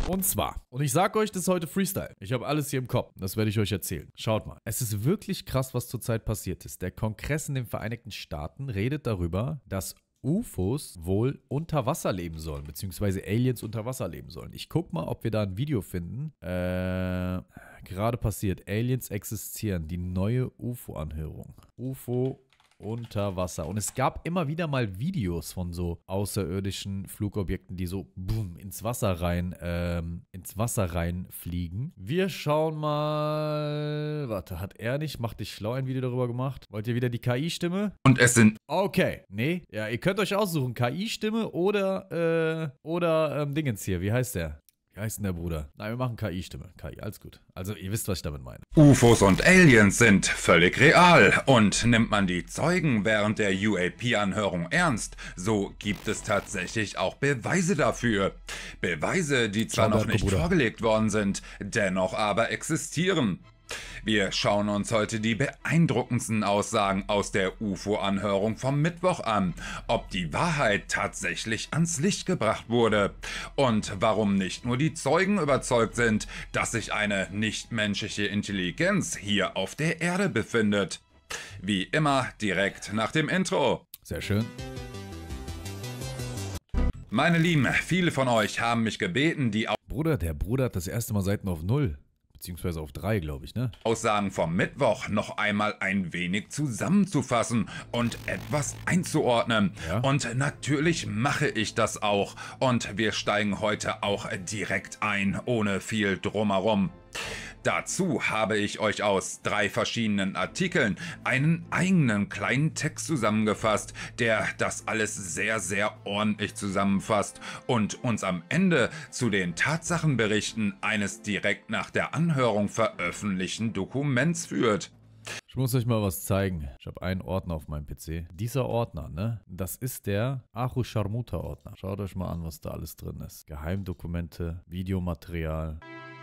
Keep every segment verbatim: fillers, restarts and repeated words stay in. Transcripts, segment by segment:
Und zwar, und ich sag euch, das ist heute Freestyle. Ich habe alles hier im Kopf. Das werde ich euch erzählen. Schaut mal. Es ist wirklich krass, was zurzeit passiert ist. Der Kongress in den Vereinigten Staaten redet darüber, dass U F Os wohl unter Wasser leben sollen, beziehungsweise Aliens unter Wasser leben sollen. Ich guck mal, ob wir da ein Video finden. Äh, gerade passiert. Aliens existieren. Die neue U F O-Anhörung. U F O unter Wasser. Und es gab immer wieder mal Videos von so außerirdischen Flugobjekten, die so boom, ins Wasser rein, ähm, ins Wasser reinfliegen. Wir schauen mal. Warte, hat er nicht? Macht dich schlau ein Video darüber gemacht? Wollt ihr wieder die K I-Stimme? Und es sind... Okay. Nee. Ja, ihr könnt euch aussuchen. K I-Stimme oder, äh, oder, ähm, Dingens hier. Wie heißt der? Wie heißt denn der Bruder? Nein, wir machen K I-Stimme. K I, alles gut. Also, ihr wisst, was ich damit meine. U F Os und Aliens sind völlig real. Und nimmt man die Zeugen während der U A P-Anhörung ernst, so gibt es tatsächlich auch Beweise dafür. Beweise, die zwar noch nicht vorgelegt worden sind, dennoch aber existieren. Wir schauen uns heute die beeindruckendsten Aussagen aus der U F O-Anhörung vom Mittwoch an, ob die Wahrheit tatsächlich ans Licht gebracht wurde und warum nicht nur die Zeugen überzeugt sind, dass sich eine nichtmenschliche Intelligenz hier auf der Erde befindet. Wie immer direkt nach dem Intro. Sehr schön. Meine Lieben, viele von euch haben mich gebeten, die Bruder, der Bruder hat das erste Mal Seiten auf null. Beziehungsweise auf drei, glaube ich, ne? Aussagen vom Mittwoch noch einmal ein wenig zusammenzufassen und etwas einzuordnen. Ja. Und natürlich mache ich das auch. Und wir steigen heute auch direkt ein, ohne viel drumherum. Dazu habe ich euch aus drei verschiedenen Artikeln einen eigenen kleinen Text zusammengefasst, der das alles sehr, sehr ordentlich zusammenfasst und uns am Ende zu den Tatsachenberichten eines direkt nach der Anhörung veröffentlichten Dokuments führt. Ich muss euch mal was zeigen. Ich habe einen Ordner auf meinem P C. Dieser Ordner, ne? Das ist der Ahu Sharmuta Ordner. Schaut euch mal an, was da alles drin ist. Geheimdokumente, Videomaterial.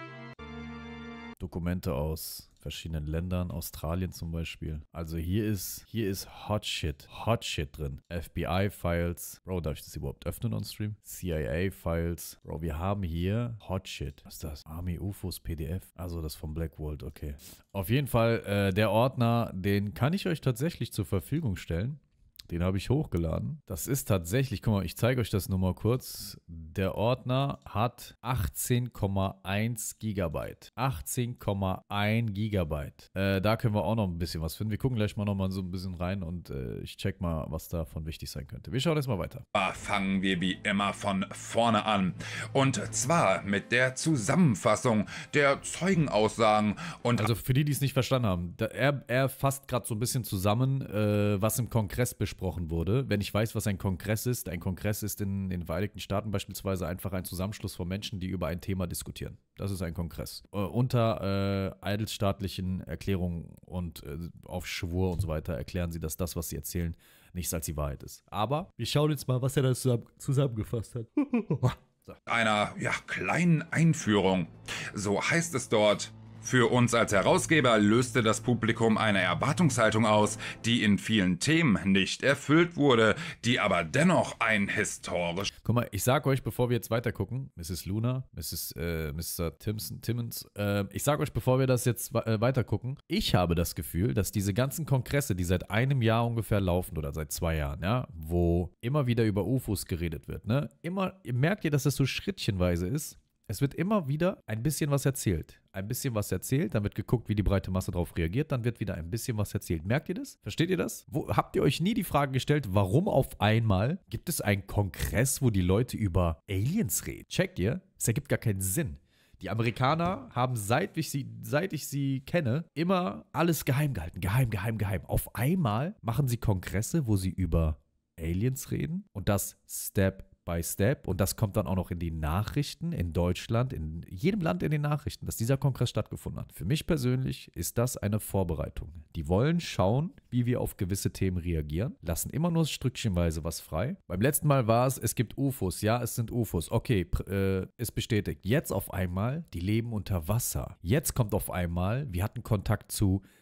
Dokumente aus verschiedenen Ländern, Australien zum Beispiel. Also hier ist, hier ist Hot Shit, Hot Shit drin. F B I-Files. Bro, darf ich das überhaupt öffnen on Stream? C I A-Files. Bro, wir haben hier Hot Shit. Was ist das? Army U F Os P D F. Also das vom Black Vault, okay. Auf jeden Fall, äh, der Ordner, den kann ich euch tatsächlich zur Verfügung stellen. Den habe ich hochgeladen. Das ist tatsächlich, guck mal, ich zeige euch das nur mal kurz. Der Ordner hat achtzehn Komma eins Gigabyte. achtzehn Komma eins Gigabyte. Äh, da können wir auch noch ein bisschen was finden. Wir gucken gleich mal noch mal so ein bisschen rein und äh, ich check mal, was davon wichtig sein könnte. Wir schauen jetzt mal weiter. Fangen wir wie immer von vorne an. Und zwar mit der Zusammenfassung der Zeugenaussagen. Und also für die, die es nicht verstanden haben, da, er, er fasst gerade so ein bisschen zusammen, äh, was im Kongress besprochen wurde. Wenn ich weiß, was ein Kongress ist, ein Kongress ist in den Vereinigten Staaten beispielsweise einfach ein Zusammenschluss von Menschen, die über ein Thema diskutieren. Das ist ein Kongress. Äh, unter äh, eidesstaatlichen Erklärungen und äh, auf Schwur und so weiter erklären sie, dass das, was sie erzählen, nichts als die Wahrheit ist. Aber wir schauen jetzt mal, was er da zusammen, zusammengefasst hat. So. Einer ja, kleinen Einführung. So heißt es dort. Für uns als Herausgeber löste das Publikum eine Erwartungshaltung aus, die in vielen Themen nicht erfüllt wurde, die aber dennoch ein historisch... Guck mal, ich sag euch, bevor wir jetzt weiter gucken, Misses Luna, Misses äh, Mister Timson, Timmons, äh, ich sag euch, bevor wir das jetzt äh, weiter gucken, ich habe das Gefühl, dass diese ganzen Kongresse, die seit einem Jahr ungefähr laufen oder seit zwei Jahren, ja, wo immer wieder über U F Os geredet wird, ne, immer, merkt ihr, dass das so schrittchenweise ist? Es wird immer wieder ein bisschen was erzählt. Ein bisschen was erzählt, dann wird geguckt, wie die breite Masse darauf reagiert, dann wird wieder ein bisschen was erzählt. Merkt ihr das? Versteht ihr das? Wo, habt ihr euch nie die Frage gestellt, warum auf einmal gibt es einen Kongress, wo die Leute über Aliens reden? Checkt ihr? Es ergibt gar keinen Sinn. Die Amerikaner haben, seit ich, sie, seit ich sie kenne, immer alles geheim gehalten. Geheim, geheim, geheim. Auf einmal machen sie Kongresse, wo sie über Aliens reden und das Step by Step. Und das kommt dann auch noch in die Nachrichten in Deutschland, in jedem Land in den Nachrichten, dass dieser Kongress stattgefunden hat. Für mich persönlich ist das eine Vorbereitung. Die wollen schauen, wie wir auf gewisse Themen reagieren, lassen immer nur stückchenweise was frei. Beim letzten Mal war es, es gibt U F Os. Ja, es sind U F Os. Okay, äh, ist bestätigt. Jetzt auf einmal, die leben unter Wasser. Jetzt kommt auf einmal, wir hatten Kontakt zu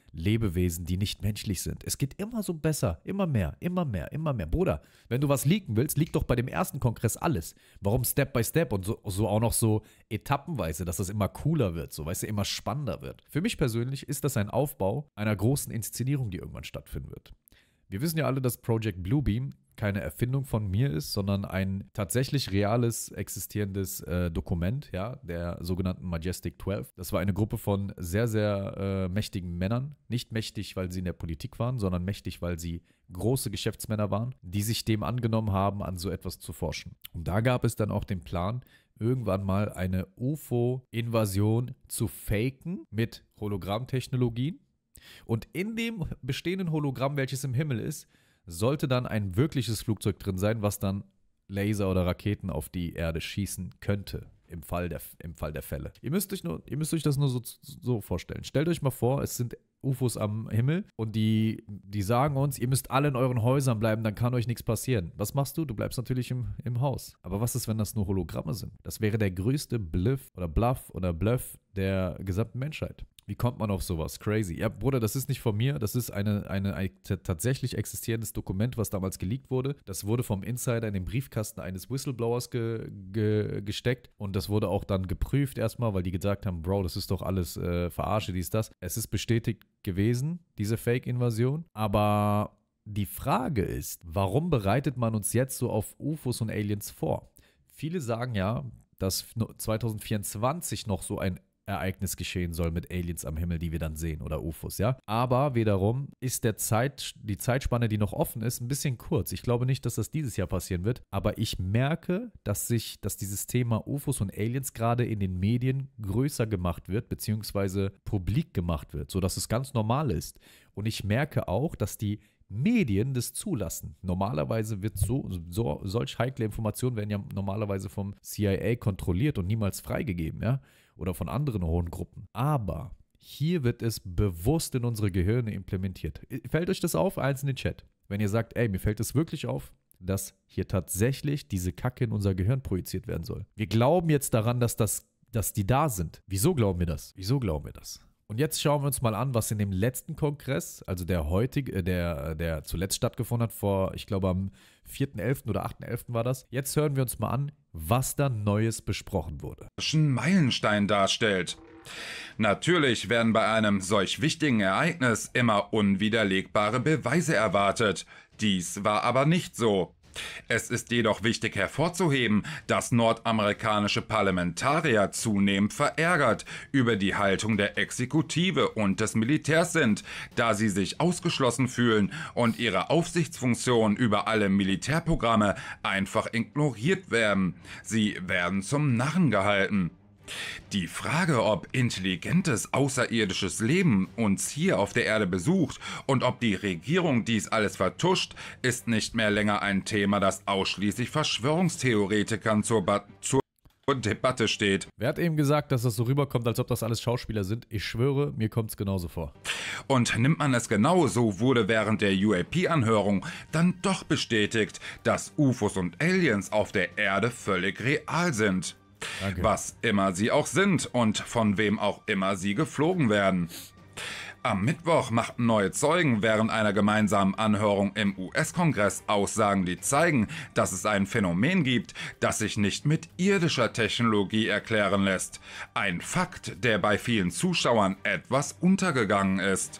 Lebewesen, die nicht menschlich sind. Es geht immer so besser, immer mehr, immer mehr, immer mehr. Bruder, wenn du was leaken willst, liegt doch bei dem ersten Kongress alles. Warum Step by Step und so, so auch noch so etappenweise, dass das immer cooler wird, so, weißt du, immer spannender wird. Für mich persönlich ist das ein Aufbau einer großen Inszenierung, die irgendwann stattfinden wird. Wir wissen ja alle, dass Project Bluebeam keine Erfindung von mir ist, sondern ein tatsächlich reales, existierendes äh, Dokument, ja, der sogenannten Majestic zwölf. Das war eine Gruppe von sehr, sehr äh, mächtigen Männern. Nicht mächtig, weil sie in der Politik waren, sondern mächtig, weil sie große Geschäftsmänner waren, die sich dem angenommen haben, an so etwas zu forschen. Und da gab es dann auch den Plan, irgendwann mal eine U F O-Invasion zu faken mit Hologrammtechnologien. Und in dem bestehenden Hologramm, welches im Himmel ist, sollte dann ein wirkliches Flugzeug drin sein, was dann Laser oder Raketen auf die Erde schießen könnte, im Fall der, im Fall der Fälle. Ihr müsst euch, nur, ihr müsst euch das nur so, so vorstellen. Stellt euch mal vor, es sind U F Os am Himmel und die, die sagen uns, ihr müsst alle in euren Häusern bleiben, dann kann euch nichts passieren. Was machst du? Du bleibst natürlich im, im Haus. Aber was ist, wenn das nur Hologramme sind? Das wäre der größte Bluff oder Bluff oder Bluff der gesamten Menschheit. Wie kommt man auf sowas? Crazy. Ja, Bruder, das ist nicht von mir. Das ist eine, eine, ein tatsächlich existierendes Dokument, was damals geleakt wurde. Das wurde vom Insider in den Briefkasten eines Whistleblowers ge, ge, gesteckt. Und das wurde auch dann geprüft erstmal, weil die gesagt haben, Bro, das ist doch alles äh, Verarsche, dies, das. Es ist bestätigt gewesen, diese Fake-Invasion. Aber die Frage ist, warum bereitet man uns jetzt so auf U F Os und Aliens vor? Viele sagen ja, dass zwanzig vierundzwanzig noch so ein Ereignis geschehen soll mit Aliens am Himmel, die wir dann sehen, oder U F Os, ja. Aber wiederum ist der Zeit, die Zeitspanne, die noch offen ist, ein bisschen kurz. Ich glaube nicht, dass das dieses Jahr passieren wird, aber ich merke, dass sich, dass dieses Thema U F Os und Aliens gerade in den Medien größer gemacht wird, beziehungsweise publik gemacht wird, sodass es ganz normal ist. Und ich merke auch, dass die Medien das zulassen. Normalerweise wird so, so solch heikle Informationen werden ja normalerweise vom C I A kontrolliert und niemals freigegeben, ja, oder von anderen hohen Gruppen. Aber hier wird es bewusst in unsere Gehirne implementiert. Fällt euch das auf? Eins in den Chat. Wenn ihr sagt, ey, mir fällt es wirklich auf, dass hier tatsächlich diese Kacke in unser Gehirn projiziert werden soll. Wir glauben jetzt daran, dass, das, dass die da sind. Wieso glauben wir das? Wieso glauben wir das? Und jetzt schauen wir uns mal an, was in dem letzten Kongress, also der heutige, der, der zuletzt stattgefunden hat, vor, ich glaube am vierten elften oder achten elften war das. Jetzt hören wir uns mal an, was da Neues besprochen wurde. Ein Meilenstein darstellt. Natürlich werden bei einem solch wichtigen Ereignis immer unwiderlegbare Beweise erwartet. Dies war aber nicht so. Es ist jedoch wichtig hervorzuheben, dass nordamerikanische Parlamentarier zunehmend verärgert über die Haltung der Exekutive und des Militärs sind, da sie sich ausgeschlossen fühlen und ihre Aufsichtsfunktion über alle Militärprogramme einfach ignoriert werden. Sie werden zum Narren gehalten. Die Frage, ob intelligentes außerirdisches Leben uns hier auf der Erde besucht und ob die Regierung dies alles vertuscht, ist nicht mehr länger ein Thema, das ausschließlich Verschwörungstheoretikern zur, ba zur Debatte steht. Wer hat eben gesagt, dass das so rüberkommt, als ob das alles Schauspieler sind? Ich schwöre, mir kommt es genauso vor. Und nimmt man es genau, so wurde während der U A P-Anhörung dann doch bestätigt, dass U F Os und Aliens auf der Erde völlig real sind. Danke. Was immer sie auch sind und von wem auch immer sie geflogen werden. Am Mittwoch machten neue Zeugen während einer gemeinsamen Anhörung im U S-Kongress Aussagen, die zeigen, dass es ein Phänomen gibt, das sich nicht mit irdischer Technologie erklären lässt. Ein Fakt, der bei vielen Zuschauern etwas untergegangen ist.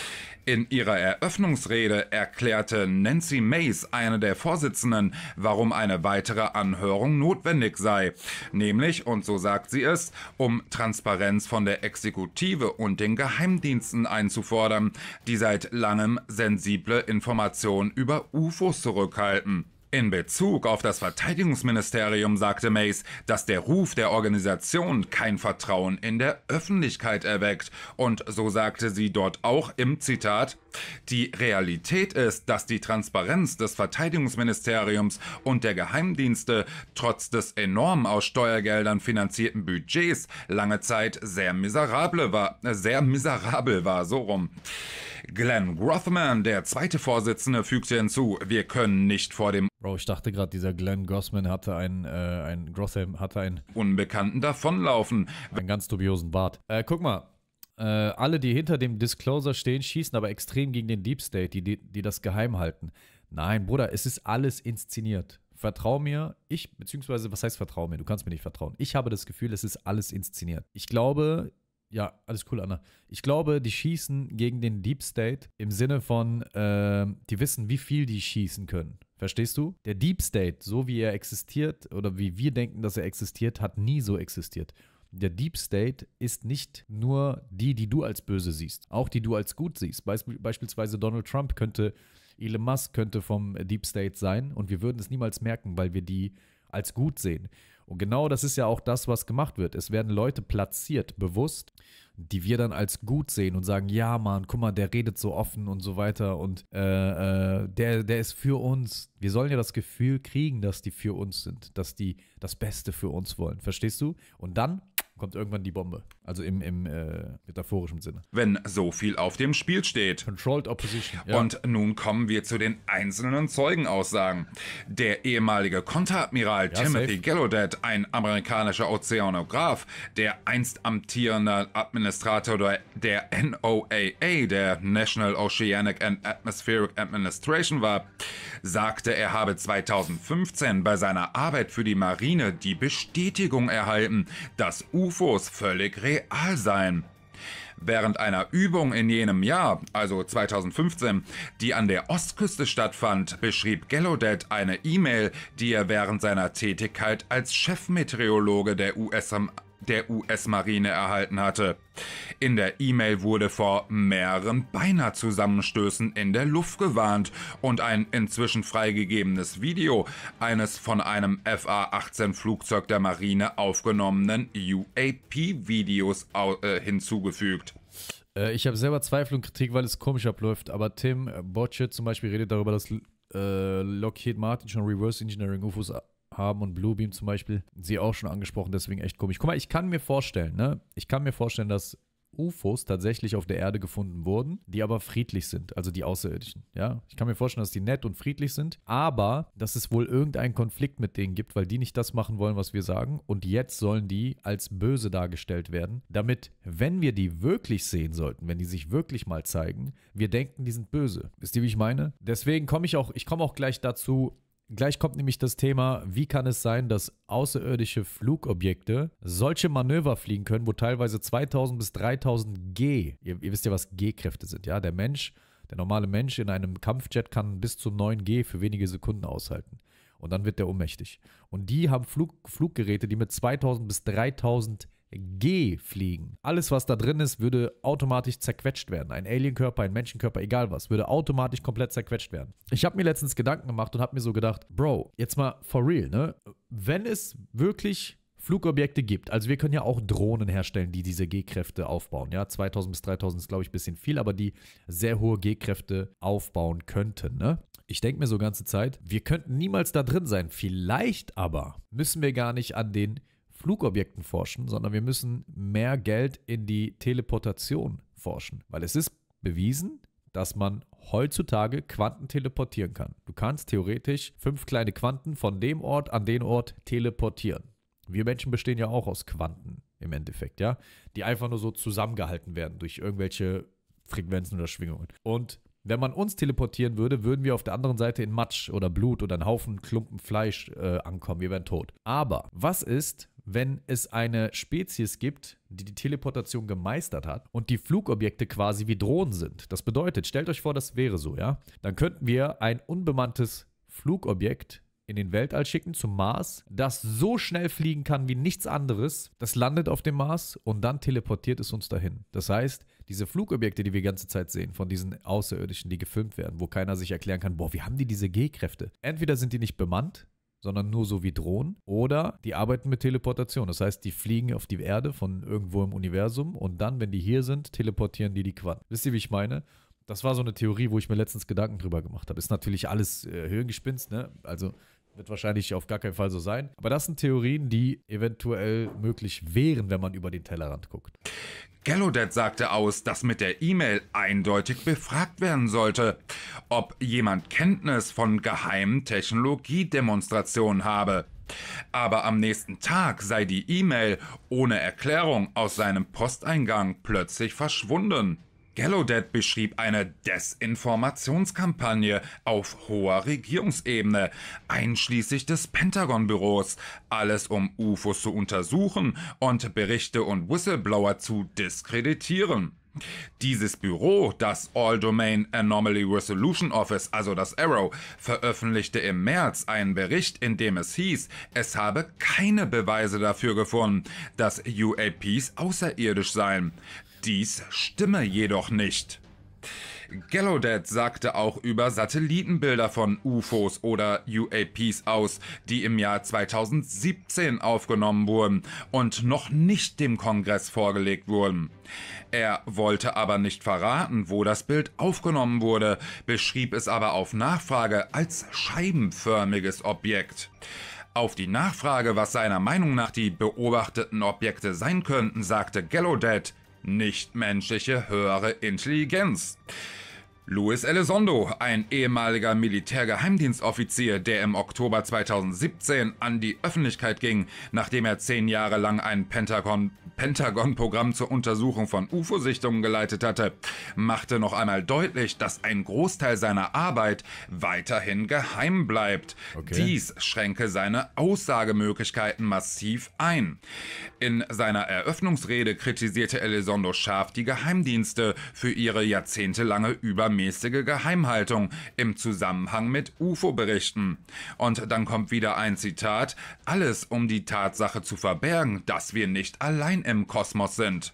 In ihrer Eröffnungsrede erklärte Nancy Mace, eine der Vorsitzenden, warum eine weitere Anhörung notwendig sei. Nämlich, und so sagt sie es, um Transparenz von der Exekutive und den Geheimdiensten einzufordern, die seit langem sensible Informationen über U F Os zurückhalten. In Bezug auf das Verteidigungsministerium sagte Mace, dass der Ruf der Organisation kein Vertrauen in der Öffentlichkeit erweckt. Und so sagte sie dort auch im Zitat: Die Realität ist, dass die Transparenz des Verteidigungsministeriums und der Geheimdienste trotz des enorm aus Steuergeldern finanzierten Budgets lange Zeit sehr miserable war, äh, sehr miserabel war, so rum. Glenn Grothman, der zweite Vorsitzende, fügte hinzu: Wir können nicht vor dem Bro, ich dachte gerade, dieser Glenn Grothman hatte einen, äh, ein Grotham hatte einen Unbekannten davonlaufen. einen ganz dubiosen Bart. Äh, guck mal, äh, alle, die hinter dem Disclosure stehen, schießen aber extrem gegen den Deep State, die, die, die das geheim halten. Nein, Bruder, es ist alles inszeniert. Vertrau mir, ich, beziehungsweise, was heißt vertrau mir? Du kannst mir nicht vertrauen. Ich habe das Gefühl, es ist alles inszeniert. Ich glaube, ja, alles cool, Anna. Ich glaube, die schießen gegen den Deep State im Sinne von, äh, die wissen, wie viel die schießen können. Verstehst du? Der Deep State, so wie er existiert oder wie wir denken, dass er existiert, hat nie so existiert. Der Deep State ist nicht nur die, die du als böse siehst, auch die du als gut siehst. Beisp- beispielsweise Donald Trump könnte, Elon Musk könnte vom Deep State sein und wir würden es niemals merken, weil wir die als gut sehen. Und genau das ist ja auch das, was gemacht wird. Es werden Leute platziert, bewusst, die wir dann als gut sehen und sagen, ja Mann, guck mal, der redet so offen und so weiter und äh, äh, der, der ist für uns. Wir sollen ja das Gefühl kriegen, dass die für uns sind, dass die das Beste für uns wollen. Verstehst du? Und dann kommt irgendwann die Bombe. Also im, im äh, metaphorischen Sinne. Wenn so viel auf dem Spiel steht. Controlled Opposition. Ja. Und nun kommen wir zu den einzelnen Zeugenaussagen. Der ehemalige Konteradmiral Ja, Timothy safe. Gallaudet, ein amerikanischer Ozeanograf, der einst amtierende Administrator der, der N O A A, der National Oceanic and Atmospheric Administration war, sagte, er habe zweitausendfünfzehn bei seiner Arbeit für die Marine die Bestätigung erhalten, dass U F Os völlig real seien. Während einer Übung in jenem Jahr, also zweitausendfünfzehn, die an der Ostküste stattfand, beschrieb Gallaudet eine E-Mail, die er während seiner Tätigkeit als Chefmeteorologe der U S der U S-Marine erhalten hatte. In der E-Mail wurde vor mehreren Beinahe-Zusammenstößen in der Luft gewarnt und ein inzwischen freigegebenes Video eines von einem F A achtzehn Flugzeug der Marine aufgenommenen U A P-Videos äh, hinzugefügt. Äh, ich habe selber Zweifel und Kritik, weil es komisch abläuft, aber Tim Botchett zum Beispiel redet darüber, dass äh, Lockheed Martin schon Reverse Engineering U F Os haben und Bluebeam zum Beispiel, sie auch schon angesprochen, deswegen echt komisch. Guck mal, ich kann mir vorstellen, ne, ich kann mir vorstellen, dass U F Os tatsächlich auf der Erde gefunden wurden, die aber friedlich sind, also die Außerirdischen, ja. Ich kann mir vorstellen, dass die nett und friedlich sind, aber dass es wohl irgendeinen Konflikt mit denen gibt, weil die nicht das machen wollen, was wir sagen und jetzt sollen die als böse dargestellt werden, damit, wenn wir die wirklich sehen sollten, wenn die sich wirklich mal zeigen, wir denken, die sind böse. Wisst ihr, wie ich meine? Deswegen komme ich auch, ich komme auch gleich dazu. Gleich kommt nämlich das Thema, wie kann es sein, dass außerirdische Flugobjekte solche Manöver fliegen können, wo teilweise zweitausend bis dreitausend G, ihr, ihr wisst ja, was G-Kräfte sind, ja, der Mensch, der normale Mensch in einem Kampfjet kann bis zu neun G für wenige Sekunden aushalten und dann wird der ohnmächtig. Und die haben Flug, Fluggeräte, die mit zweitausend bis dreitausend G fliegen. Alles, was da drin ist, würde automatisch zerquetscht werden. Ein Alienkörper, ein Menschenkörper, egal was, würde automatisch komplett zerquetscht werden. Ich habe mir letztens Gedanken gemacht und habe mir so gedacht, Bro, jetzt mal for real, ne? Wenn es wirklich Flugobjekte gibt, also wir können ja auch Drohnen herstellen, die diese G-Kräfte aufbauen, ja, zweitausend bis dreitausend ist, glaube ich, ein bisschen viel, aber die sehr hohe G-Kräfte aufbauen könnten, ne? Ich denke mir so ganze Zeit, wir könnten niemals da drin sein. Vielleicht aber müssen wir gar nicht an den Flugobjekten forschen, sondern wir müssen mehr Geld in die Teleportation forschen. Weil es ist bewiesen, dass man heutzutage Quanten teleportieren kann. Du kannst theoretisch fünf kleine Quanten von dem Ort an den Ort teleportieren. Wir Menschen bestehen ja auch aus Quanten im Endeffekt, ja, die einfach nur so zusammengehalten werden durch irgendwelche Frequenzen oder Schwingungen. Und wenn man uns teleportieren würde, würden wir auf der anderen Seite in Matsch oder Blut oder einen Haufen Klumpen Fleisch äh, ankommen. Wir wären tot. Aber was ist, wenn es eine Spezies gibt, die die Teleportation gemeistert hat und die Flugobjekte quasi wie Drohnen sind? Das bedeutet, stellt euch vor, das wäre so, ja? Dann könnten wir ein unbemanntes Flugobjekt in den Weltall schicken, zum Mars, das so schnell fliegen kann wie nichts anderes. Das landet auf dem Mars und dann teleportiert es uns dahin. Das heißt, diese Flugobjekte, die wir die ganze Zeit sehen, von diesen Außerirdischen, die gefilmt werden, wo keiner sich erklären kann, boah, wie haben die diese G-Kräfte? Entweder sind die nicht bemannt, sondern nur so wie Drohnen, oder die arbeiten mit Teleportation. Das heißt, die fliegen auf die Erde von irgendwo im Universum und dann, wenn die hier sind, teleportieren die die Quanten. Wisst ihr, wie ich meine? Das war so eine Theorie, wo ich mir letztens Gedanken drüber gemacht habe. Ist natürlich alles äh, Hirngespinst, ne? Also Wird wahrscheinlich auf gar keinen Fall so sein. Aber das sind Theorien, die eventuell möglich wären, wenn man über den Tellerrand guckt. Gallaudet sagte aus, dass mit der E-Mail eindeutig befragt werden sollte, ob jemand Kenntnis von geheimen Technologiedemonstrationen habe. Aber am nächsten Tag sei die E-Mail ohne Erklärung aus seinem Posteingang plötzlich verschwunden. Gallaudet beschrieb eine Desinformationskampagne auf hoher Regierungsebene, einschließlich des Pentagon-Büros, alles um U F Os zu untersuchen und Berichte und Whistleblower zu diskreditieren. Dieses Büro, das All-Domain Anomaly Resolution Office, also das AARO, veröffentlichte im März einen Bericht, in dem es hieß, es habe keine Beweise dafür gefunden, dass U A Ps außerirdisch seien. Dies stimme jedoch nicht. Gallaudet sagte auch über Satellitenbilder von U F Os oder U A Ps aus, die im Jahr zweitausendsiebzehn aufgenommen wurden und noch nicht dem Kongress vorgelegt wurden. Er wollte aber nicht verraten, wo das Bild aufgenommen wurde, beschrieb es aber auf Nachfrage als scheibenförmiges Objekt. Auf die Nachfrage, was seiner Meinung nach die beobachteten Objekte sein könnten, sagte Gallaudet: nichtmenschliche höhere Intelligenz. Luis Elizondo, ein ehemaliger Militärgeheimdienstoffizier, der im Oktober zweitausendsiebzehn an die Öffentlichkeit ging, nachdem er zehn Jahre lang ein Pentagon Pentagon-Programm zur Untersuchung von U F O-Sichtungen geleitet hatte, machte noch einmal deutlich, dass ein Großteil seiner Arbeit weiterhin geheim bleibt. Okay. Dies schränke seine Aussagemöglichkeiten massiv ein. In seiner Eröffnungsrede kritisierte Elizondo scharf die Geheimdienste für ihre jahrzehntelange übermäßige Geheimhaltung im Zusammenhang mit U F O-Berichten. Und dann kommt wieder ein Zitat: alles um die Tatsache zu verbergen, dass wir nicht allein im Kosmos sind.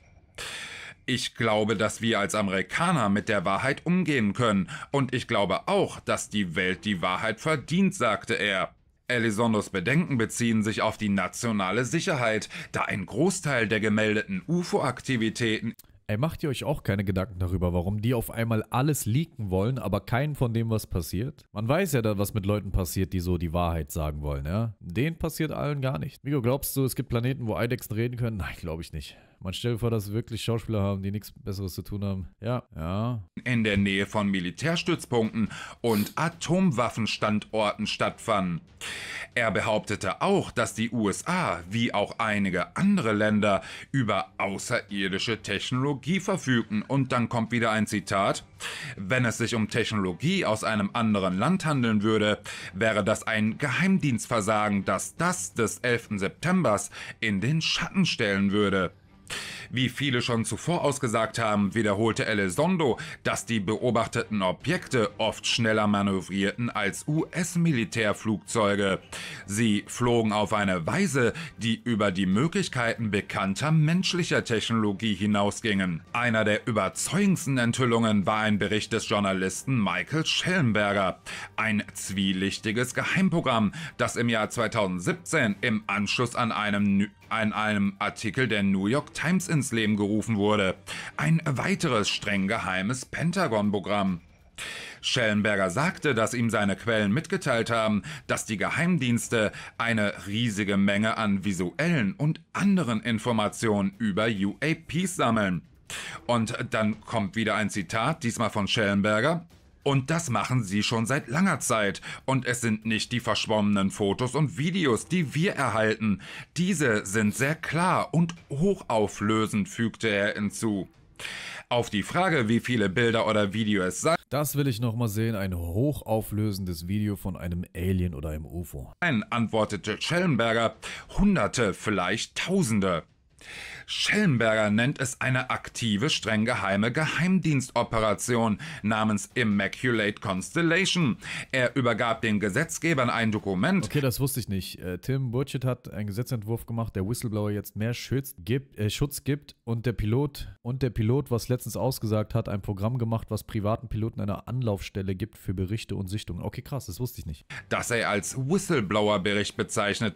Ich glaube, dass wir als Amerikaner mit der Wahrheit umgehen können, und ich glaube auch, dass die Welt die Wahrheit verdient, sagte er. Elizondos Bedenken beziehen sich auf die nationale Sicherheit, da ein Großteil der gemeldeten U F O-Aktivitäten... Ey, macht ihr euch auch keine Gedanken darüber, warum die auf einmal alles leaken wollen, aber keinen von dem, was passiert? Man weiß ja da, was mit Leuten passiert, die so die Wahrheit sagen wollen, ja? Denen passiert allen gar nicht. Migo, glaubst du, es gibt Planeten, wo Eidechsen reden können? Nein, glaube ich nicht. Man stellt vor, dass wir wirklich Schauspieler haben, die nichts Besseres zu tun haben. Ja, ja. In der Nähe von Militärstützpunkten und Atomwaffenstandorten stattfanden. Er behauptete auch, dass die U S A, wie auch einige andere Länder, über außerirdische Technologie verfügten. Und dann kommt wieder ein Zitat: wenn es sich um Technologie aus einem anderen Land handeln würde, wäre das ein Geheimdienstversagen, das das des elften Septembers in den Schatten stellen würde. Wie viele schon zuvor ausgesagt haben, wiederholte Elizondo, dass die beobachteten Objekte oft schneller manövrierten als U S-Militärflugzeuge. Sie flogen auf eine Weise, die über die Möglichkeiten bekannter menschlicher Technologie hinausgingen. Einer der überzeugendsten Enthüllungen war ein Bericht des Journalisten Michael Schellenberger. Ein zwielichtiges Geheimprogramm, das im Jahr zweitausendsiebzehn im Anschluss an einem an einem Artikel der New York Times ins Leben gerufen wurde. Ein weiteres streng geheimes Pentagon-Programm. Schellenberger sagte, dass ihm seine Quellen mitgeteilt haben, dass die Geheimdienste eine riesige Menge an visuellen und anderen Informationen über U A Ps sammeln. Und dann kommt wieder ein Zitat, diesmal von Schellenberger. Und das machen sie schon seit langer Zeit. Und es sind nicht die verschwommenen Fotos und Videos, die wir erhalten. Diese sind sehr klar und hochauflösend, fügte er hinzu. Auf die Frage, wie viele Bilder oder Videos es sei, das will ich nochmal sehen, ein hochauflösendes Video von einem Alien oder einem U F O. antwortete Schellenberger, Hunderte, vielleicht Tausende. Schellenberger nennt es eine aktive, streng geheime Geheimdienstoperation namens Immaculate Constellation. Er übergab den Gesetzgebern ein Dokument. Okay, das wusste ich nicht. Äh, Tim Burchett hat einen Gesetzentwurf gemacht, der Whistleblower jetzt mehr Schutz gibt, äh, Schutz gibt und der Pilot und der Pilot, was letztens ausgesagt hat, ein Programm gemacht, was privaten Piloten eine Anlaufstelle gibt für Berichte und Sichtungen. Okay, krass, das wusste ich nicht. Das er als Whistleblower-Bericht bezeichnete.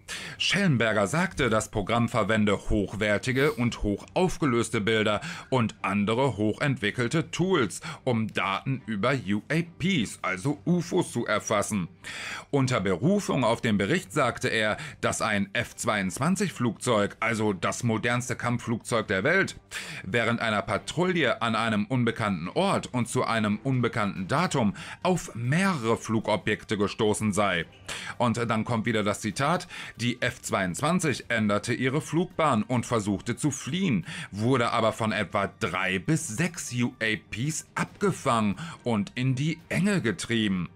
Schellenberger sagte, das Programm verwende hochwertige und hoch aufgelöste Bilder und andere hochentwickelte Tools, um Daten über U A Ps, also U F Os, zu erfassen. Unter Berufung auf den Bericht sagte er, dass ein F zweiundzwanzig Flugzeug, also das modernste Kampfflugzeug der Welt, während einer Patrouille an einem unbekannten Ort und zu einem unbekannten Datum auf mehrere Flugobjekte gestoßen sei. Und dann kommt wieder das Zitat: Die F zweiundzwanzig änderte ihre Flugbahn und versuchte zu fliehen, wurde aber von etwa drei bis sechs U A Ps abgefangen und in die Enge getrieben.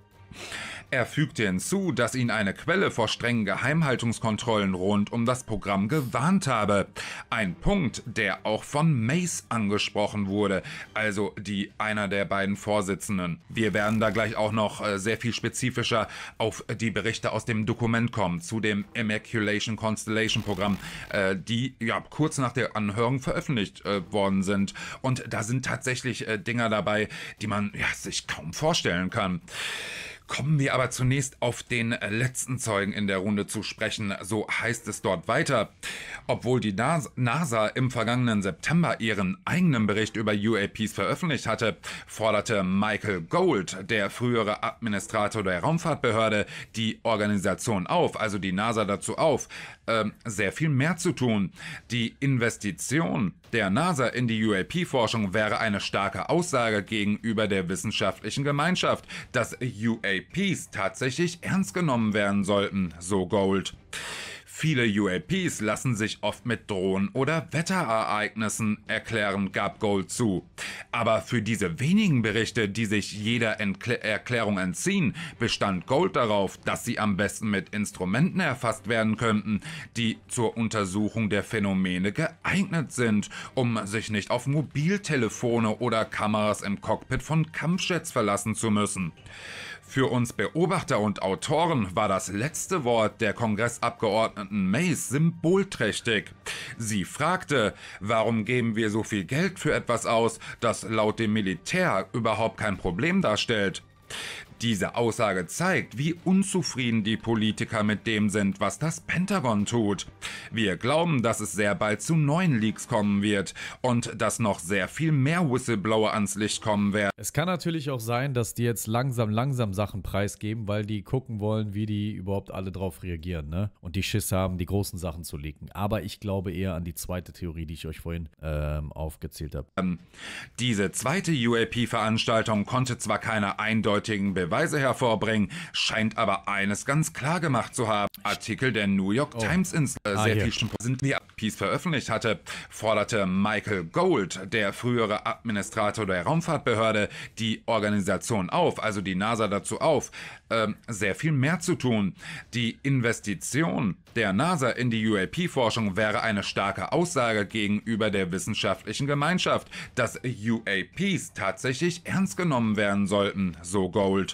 Er fügte hinzu, dass ihn eine Quelle vor strengen Geheimhaltungskontrollen rund um das Programm gewarnt habe. Ein Punkt, der auch von Mace angesprochen wurde, also die einer der beiden Vorsitzenden. Wir werden da gleich auch noch äh, sehr viel spezifischer auf die Berichte aus dem Dokument kommen, zu dem Immaculation Constellation Programm, äh, die ja kurz nach der Anhörung veröffentlicht äh, worden sind. Und da sind tatsächlich äh, Dinger dabei, die man ja, sich kaum vorstellen kann. Kommen wir aber zunächst auf den letzten Zeugen in der Runde zu sprechen, so heißt es dort weiter. Obwohl die NASA im vergangenen September ihren eigenen Bericht über U A Ps veröffentlicht hatte, forderte Michael Gold, der frühere Administrator der Raumfahrtbehörde, die Organisation auf, also die NASA dazu auf, äh, sehr viel mehr zu tun. Die Investition der NASA in die U A P-Forschung wäre eine starke Aussage gegenüber der wissenschaftlichen Gemeinschaft, dass U A Ps tatsächlich ernst genommen werden sollten, so Gold. Viele U A Ps lassen sich oft mit Drohnen oder Wetterereignissen erklären, gab Gold zu. Aber für diese wenigen Berichte, die sich jeder Entkl- Erklärung entziehen, bestand Gold darauf, dass sie am besten mit Instrumenten erfasst werden könnten, die zur Untersuchung der Phänomene geeignet sind, um sich nicht auf Mobiltelefone oder Kameras im Cockpit von Kampfjets verlassen zu müssen. Für uns Beobachter und Autoren war das letzte Wort der Kongressabgeordneten Mace symbolträchtig. Sie fragte, warum geben wir so viel Geld für etwas aus, das laut dem Militär überhaupt kein Problem darstellt? Diese Aussage zeigt, wie unzufrieden die Politiker mit dem sind, was das Pentagon tut. Wir glauben, dass es sehr bald zu neuen Leaks kommen wird und dass noch sehr viel mehr Whistleblower ans Licht kommen werden. Es kann natürlich auch sein, dass die jetzt langsam, langsam Sachen preisgeben, weil die gucken wollen, wie die überhaupt alle drauf reagieren, ne? Und die Schiss haben, die großen Sachen zu leaken. Aber ich glaube eher an die zweite Theorie, die ich euch vorhin ähm, aufgezählt habe. Ähm, diese zweite U A P-Veranstaltung konnte zwar keine eindeutigen Beweise Weise hervorbringen, scheint aber eines ganz klar gemacht zu haben. Artikel der New York oh. Times in äh, ah, sehr hier. viel schon sind wie Piece veröffentlicht hatte, forderte Michael Gold, der frühere Administrator der Raumfahrtbehörde, die Organisation auf, also die NASA dazu auf, äh, sehr viel mehr zu tun. Die Investition der NASA in die U A P-Forschung wäre eine starke Aussage gegenüber der wissenschaftlichen Gemeinschaft, dass U A Ps tatsächlich ernst genommen werden sollten, so Gold.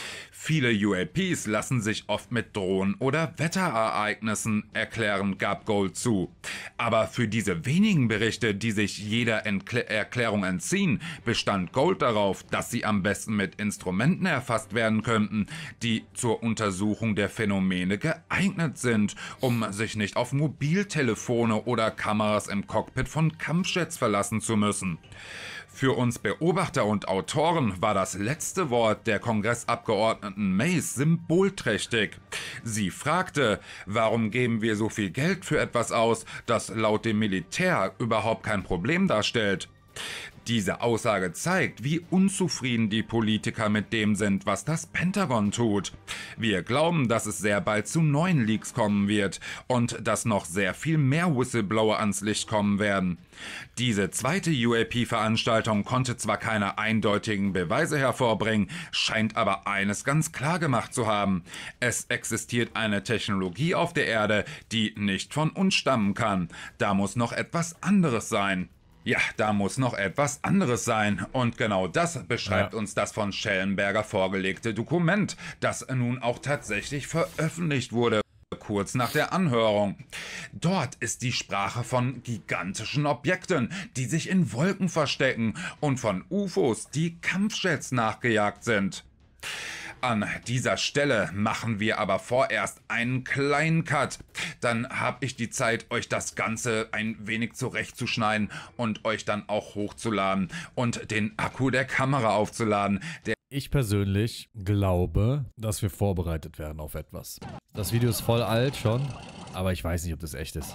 Viele U A Ps lassen sich oft mit Drohnen oder Wetterereignissen erklären, gab Gold zu. Aber für diese wenigen Berichte, die sich jeder Entkl- Erklärung entziehen, bestand Gold darauf, dass sie am besten mit Instrumenten erfasst werden könnten, die zur Untersuchung der Phänomene geeignet sind, um sich nicht auf Mobiltelefone oder Kameras im Cockpit von Kampfjets verlassen zu müssen. Für uns Beobachter und Autoren war das letzte Wort der Kongressabgeordneten Mace symbolträchtig. Sie fragte, warum geben wir so viel Geld für etwas aus, das laut dem Militär überhaupt kein Problem darstellt? Diese Aussage zeigt, wie unzufrieden die Politiker mit dem sind, was das Pentagon tut. Wir glauben, dass es sehr bald zu neuen Leaks kommen wird und dass noch sehr viel mehr Whistleblower ans Licht kommen werden. Diese zweite U A P-Veranstaltung konnte zwar keine eindeutigen Beweise hervorbringen, scheint aber eines ganz klar gemacht zu haben. Es existiert eine Technologie auf der Erde, die nicht von uns stammen kann. Da muss noch etwas anderes sein. Ja, da muss noch etwas anderes sein. Und genau das beschreibt ja. uns das von Schellenberger vorgelegte Dokument, das nun auch tatsächlich veröffentlicht wurde, kurz nach der Anhörung. Dort ist die Sprache von gigantischen Objekten, die sich in Wolken verstecken, und von U F Os, die Kampfjets nachgejagt sind. An dieser Stelle machen wir aber vorerst einen kleinen Cut. Dann habe ich die Zeit, euch das Ganze ein wenig zurechtzuschneiden und euch dann auch hochzuladen und den Akku der Kamera aufzuladen. Der Ich persönlich glaube, dass wir vorbereitet werden auf etwas. Das Video ist voll alt schon, aber ich weiß nicht, ob das echt ist.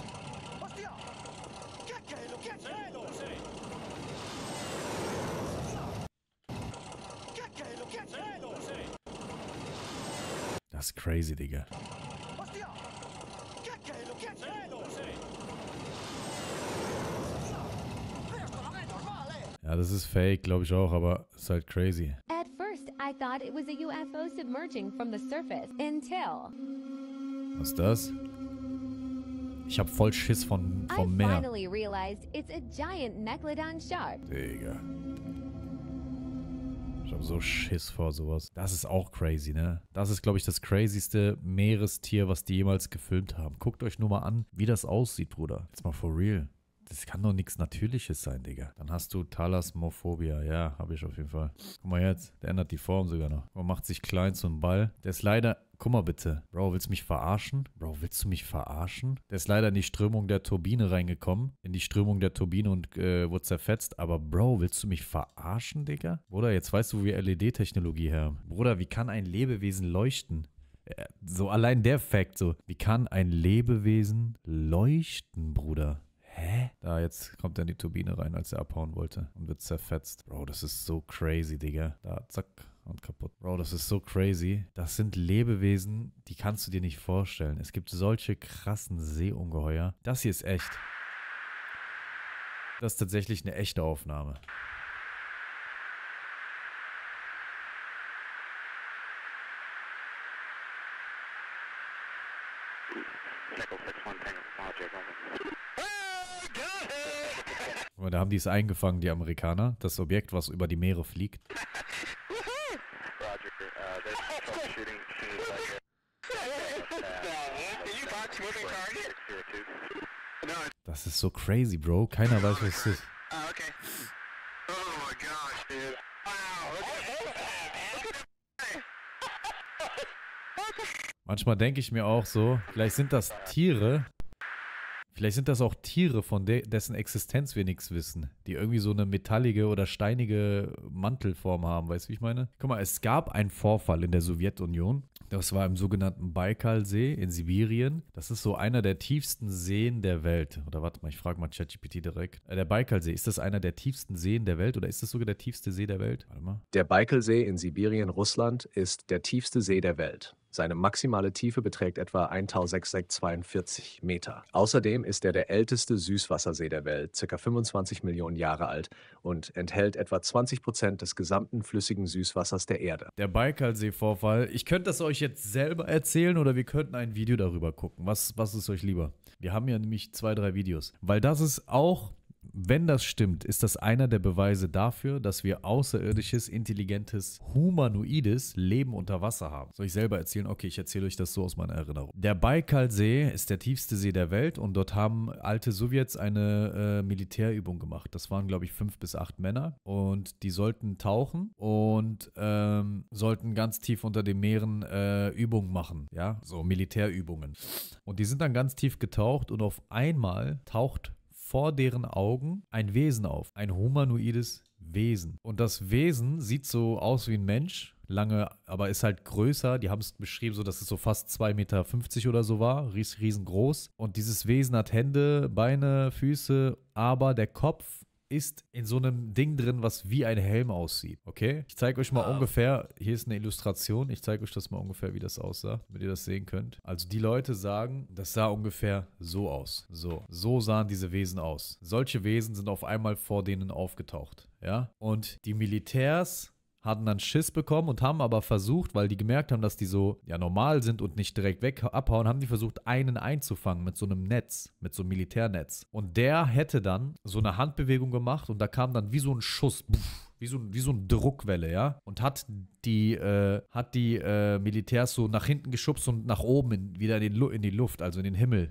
Das ist crazy, Digga. Ja, das ist fake, glaube ich auch, aber ist halt crazy. At first, I thought it was a U F O submerging from the surface until Was ist das? Ich hab voll Schiss von, I vom Meer. finally realized it's a giant Megalodon shark. Digga. Ich hab so Schiss vor sowas. Das ist auch crazy, ne? Das ist, glaube ich, das crazyste Meerestier, was die jemals gefilmt haben. Guckt euch nur mal an, wie das aussieht, Bruder. Jetzt mal for real. Das kann doch nichts Natürliches sein, Digga. Dann hast du Thalassophobia. Ja, habe ich auf jeden Fall. Guck mal jetzt, der ändert die Form sogar noch. Man macht sich klein zum Ball. Der ist leider... Guck mal bitte. Bro, willst du mich verarschen? Bro, willst du mich verarschen? Der ist leider in die Strömung der Turbine reingekommen. In die Strömung der Turbine und äh, wurde zerfetzt. Aber Bro, willst du mich verarschen, Digga? Bruder, jetzt weißt du, wo wir L E D-Technologie haben. Bruder, wie kann ein Lebewesen leuchten? Äh, so allein der Fact, so. Wie kann ein Lebewesen leuchten, Bruder? Hä? Da, jetzt kommt er in die Turbine rein, als er abhauen wollte und wird zerfetzt. Bro, das ist so crazy, Digga. Da, zack, und kaputt. Bro, das ist so crazy. Das sind Lebewesen, die kannst du dir nicht vorstellen. Es gibt solche krassen Seeungeheuer. Das hier ist echt. Das ist tatsächlich eine echte Aufnahme. Guck mal, da haben die es eingefangen, die Amerikaner. Das Objekt, was über die Meere fliegt. Das ist so crazy, Bro. Keiner weiß, was es ist. Manchmal denke ich mir auch so, vielleicht sind das Tiere, vielleicht sind das auch Tiere, von de dessen Existenz wir nichts wissen, die irgendwie so eine metallige oder steinige Mantelform haben, weißt du, wie ich meine? Guck mal, es gab einen Vorfall in der Sowjetunion, das war im sogenannten Baikalsee in Sibirien. Das ist so einer der tiefsten Seen der Welt. Oder warte mal, ich frage mal ChatGPT direkt. Äh, der Baikalsee, ist das einer der tiefsten Seen der Welt oder ist das sogar der tiefste See der Welt? Warte mal. Der Baikalsee in Sibirien, Russland, ist der tiefste See der Welt. Seine maximale Tiefe beträgt etwa eintausendsechshundertzweiundvierzig Meter. Außerdem ist er der älteste Süßwassersee der Welt, ca. fünfundzwanzig Millionen Jahre alt und enthält etwa zwanzig Prozent des gesamten flüssigen Süßwassers der Erde. Der Baikalsee-Vorfall. Ich könnte das euch jetzt selber erzählen oder wir könnten ein Video darüber gucken. Was, was ist euch lieber? Wir haben ja nämlich zwei, drei Videos. Weil das ist auch... Wenn das stimmt, ist das einer der Beweise dafür, dass wir außerirdisches, intelligentes, humanoides Leben unter Wasser haben. Soll ich selber erzählen? Okay, ich erzähle euch das so aus meiner Erinnerung. Der Baikalsee ist der tiefste See der Welt und dort haben alte Sowjets eine äh, Militärübung gemacht. Das waren, glaube ich, fünf bis acht Männer und die sollten tauchen und ähm, sollten ganz tief unter den Meeren äh, Übungen machen. Ja, so Militärübungen. Und die sind dann ganz tief getaucht und auf einmal taucht vor deren Augen ein Wesen auf, ein humanoides Wesen. Und das Wesen sieht so aus wie ein Mensch, lange, aber ist halt größer. Die haben es beschrieben, so dass es so fast zwei Meter fünfzig oder so war, ries, riesengroß. Und dieses Wesen hat Hände, Beine, Füße, aber der Kopf ist in so einem Ding drin, was wie ein Helm aussieht, okay? Ich zeige euch mal ah. ungefähr, hier ist eine Illustration, ich zeige euch das mal ungefähr, wie das aussah, damit ihr das sehen könnt. Also die Leute sagen, das sah ungefähr so aus. So, so sahen diese Wesen aus. Solche Wesen sind auf einmal vor denen aufgetaucht, ja? Und die Militärs hatten dann Schiss bekommen und haben aber versucht, weil die gemerkt haben, dass die so ja normal sind und nicht direkt weg abhauen, haben die versucht, einen einzufangen mit so einem Netz, mit so einem Militärnetz. Und der hätte dann so eine Handbewegung gemacht und da kam dann wie so ein Schuss, wie so, wie so eine Druckwelle, ja, und hat die, äh, hat die äh, Militärs so nach hinten geschubst und nach oben in, wieder in, den Lu in die Luft, also in den Himmel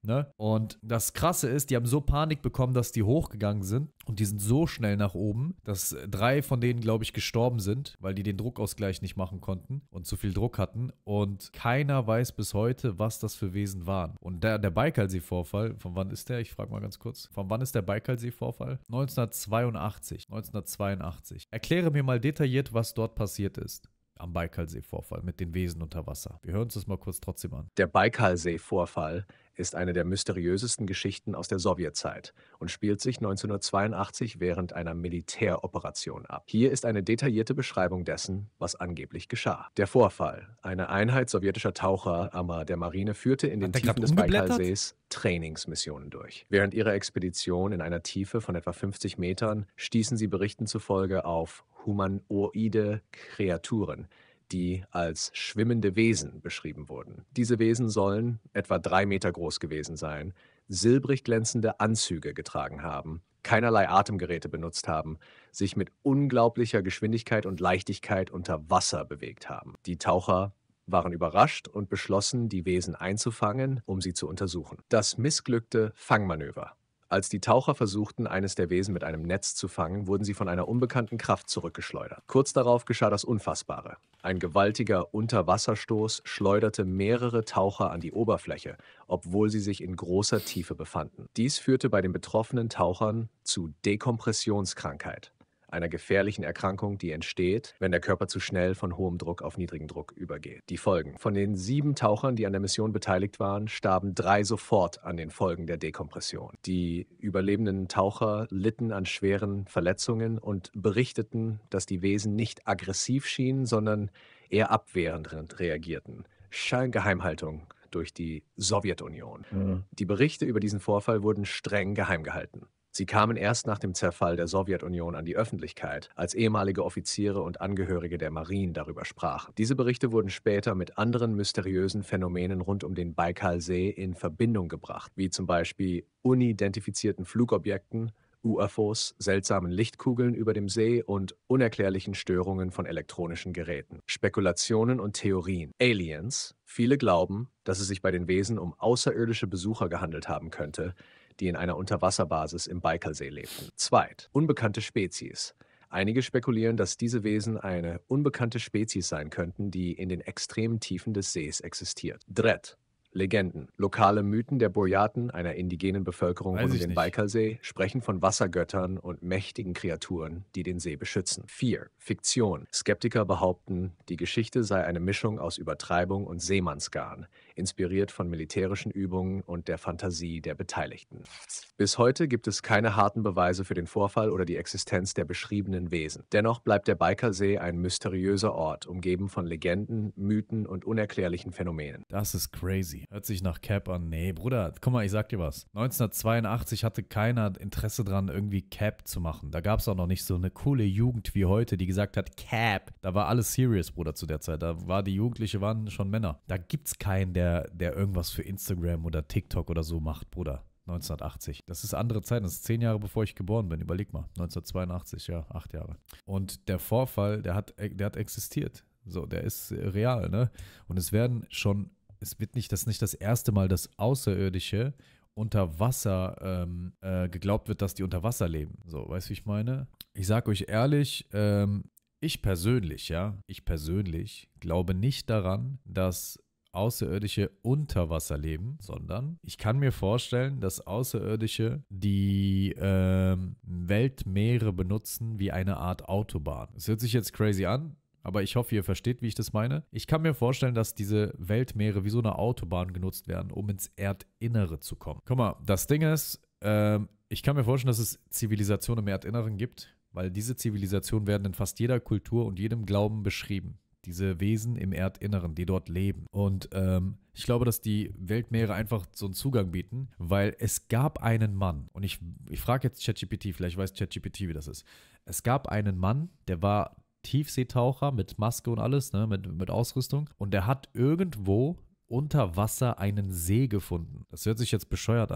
Ne? Und das Krasse ist, die haben so Panik bekommen, dass die hochgegangen sind und die sind so schnell nach oben, dass drei von denen, glaube ich, gestorben sind, weil die den Druckausgleich nicht machen konnten und zu viel Druck hatten. Und keiner weiß bis heute, was das für Wesen waren. Und der, der Baikalsee-Vorfall, von wann ist der? Ich frage mal ganz kurz. Von wann ist der Baikalsee-Vorfall? neunzehnhundertzweiundachtzig. neunzehnhundertzweiundachtzig. Erkläre mir mal detailliert, was dort passiert ist. Am Baikalsee-Vorfall mit den Wesen unter Wasser. Wir hören uns das mal kurz trotzdem an. Der Baikalsee-Vorfall ist eine der mysteriösesten Geschichten aus der Sowjetzeit und spielt sich neunzehnhundertzweiundachtzig während einer Militäroperation ab. Hier ist eine detaillierte Beschreibung dessen, was angeblich geschah. Der Vorfall. Eine Einheit sowjetischer Taucher der Marine führte in den Hat der Tiefen grad des umgeblättert? Baikalsees Trainingsmissionen durch. Während ihrer Expedition in einer Tiefe von etwa fünfzig Metern stießen sie Berichten zufolge auf humanoide Kreaturen, die als schwimmende Wesen beschrieben wurden. Diese Wesen sollen etwa drei Meter groß gewesen sein, silbrig glänzende Anzüge getragen haben, keinerlei Atemgeräte benutzt haben, sich mit unglaublicher Geschwindigkeit und Leichtigkeit unter Wasser bewegt haben. Die Taucher waren überrascht und beschlossen, die Wesen einzufangen, um sie zu untersuchen. Das missglückte Fangmanöver. Als die Taucher versuchten, eines der Wesen mit einem Netz zu fangen, wurden sie von einer unbekannten Kraft zurückgeschleudert. Kurz darauf geschah das Unfassbare. Ein gewaltiger Unterwasserstoß schleuderte mehrere Taucher an die Oberfläche, obwohl sie sich in großer Tiefe befanden. Dies führte bei den betroffenen Tauchern zu Dekompressionskrankheit, einer gefährlichen Erkrankung, die entsteht, wenn der Körper zu schnell von hohem Druck auf niedrigen Druck übergeht. Die Folgen. Von den sieben Tauchern, die an der Mission beteiligt waren, starben drei sofort an den Folgen der Dekompression. Die überlebenden Taucher litten an schweren Verletzungen und berichteten, dass die Wesen nicht aggressiv schienen, sondern eher abwehrend reagierten. Scheingeheimhaltung durch die Sowjetunion. Mhm. Die Berichte über diesen Vorfall wurden streng geheim gehalten. Sie kamen erst nach dem Zerfall der Sowjetunion an die Öffentlichkeit, als ehemalige Offiziere und Angehörige der Marine darüber sprachen. Diese Berichte wurden später mit anderen mysteriösen Phänomenen rund um den Baikalsee in Verbindung gebracht, wie zum Beispiel unidentifizierten Flugobjekten, U F Os, seltsamen Lichtkugeln über dem See und unerklärlichen Störungen von elektronischen Geräten. Spekulationen und Theorien. Aliens. Viele glauben, dass es sich bei den Wesen um außerirdische Besucher gehandelt haben könnte, die in einer Unterwasserbasis im Baikalsee lebten. Zweit. Unbekannte Spezies. Einige spekulieren, dass diese Wesen eine unbekannte Spezies sein könnten, die in den extremen Tiefen des Sees existiert. Dritt. Legenden. Lokale Mythen der Buryaten, einer indigenen Bevölkerung Weiß rund um ich den nicht. Baikalsee, sprechen von Wassergöttern und mächtigen Kreaturen, die den See beschützen. Vier. Fiktion. Skeptiker behaupten, die Geschichte sei eine Mischung aus Übertreibung und Seemannsgarn, inspiriert von militärischen Übungen und der Fantasie der Beteiligten. Bis heute gibt es keine harten Beweise für den Vorfall oder die Existenz der beschriebenen Wesen. Dennoch bleibt der Baikalsee ein mysteriöser Ort, umgeben von Legenden, Mythen und unerklärlichen Phänomenen. Das ist crazy. Hört sich nach Cap an. Nee, Bruder, guck mal, ich sag dir was. neunzehnhundertzweiundachtzig hatte keiner Interesse dran, irgendwie Cap zu machen. Da gab es auch noch nicht so eine coole Jugend wie heute, die gesagt hat, Cap. Da war alles serious, Bruder, zu der Zeit. Da war die Jugendliche waren schon Männer. Da gibt's keinen, der, der irgendwas für Instagram oder TikTok oder so macht, Bruder. neunzehnhundertachtzig. Das ist andere Zeit. Das ist zehn Jahre, bevor ich geboren bin. Überleg mal. neunzehnhundertzweiundachtzig, ja, acht Jahre. Und der Vorfall, der hat, der hat existiert. So, der ist real, ne? Und es werden schon Es wird nicht, das ist nicht das erste Mal, dass Außerirdische unter Wasser ähm, äh, geglaubt wird, dass die unter Wasser leben. So, weißt du, wie ich meine? Ich sag euch ehrlich, ähm, ich persönlich, ja, ich persönlich glaube nicht daran, dass Außerirdische unter Wasser leben, sondern ich kann mir vorstellen, dass Außerirdische die ähm, Weltmeere benutzen wie eine Art Autobahn. Es hört sich jetzt crazy an, aber ich hoffe, ihr versteht, wie ich das meine. Ich kann mir vorstellen, dass diese Weltmeere wie so eine Autobahn genutzt werden, um ins Erdinnere zu kommen. Guck mal, das Ding ist, ähm, ich kann mir vorstellen, dass es Zivilisationen im Erdinneren gibt, weil diese Zivilisationen werden in fast jeder Kultur und jedem Glauben beschrieben. Diese Wesen im Erdinneren, die dort leben. Und ähm, ich glaube, dass die Weltmeere einfach so einen Zugang bieten, weil es gab einen Mann, und ich, ich frage jetzt ChatGPT, vielleicht weiß ChatGPT, wie das ist. Es gab einen Mann, der war Tiefseetaucher mit Maske und alles, ne, mit, mit Ausrüstung. Und der hat irgendwo unter Wasser einen See gefunden. Das hört sich jetzt bescheuert an.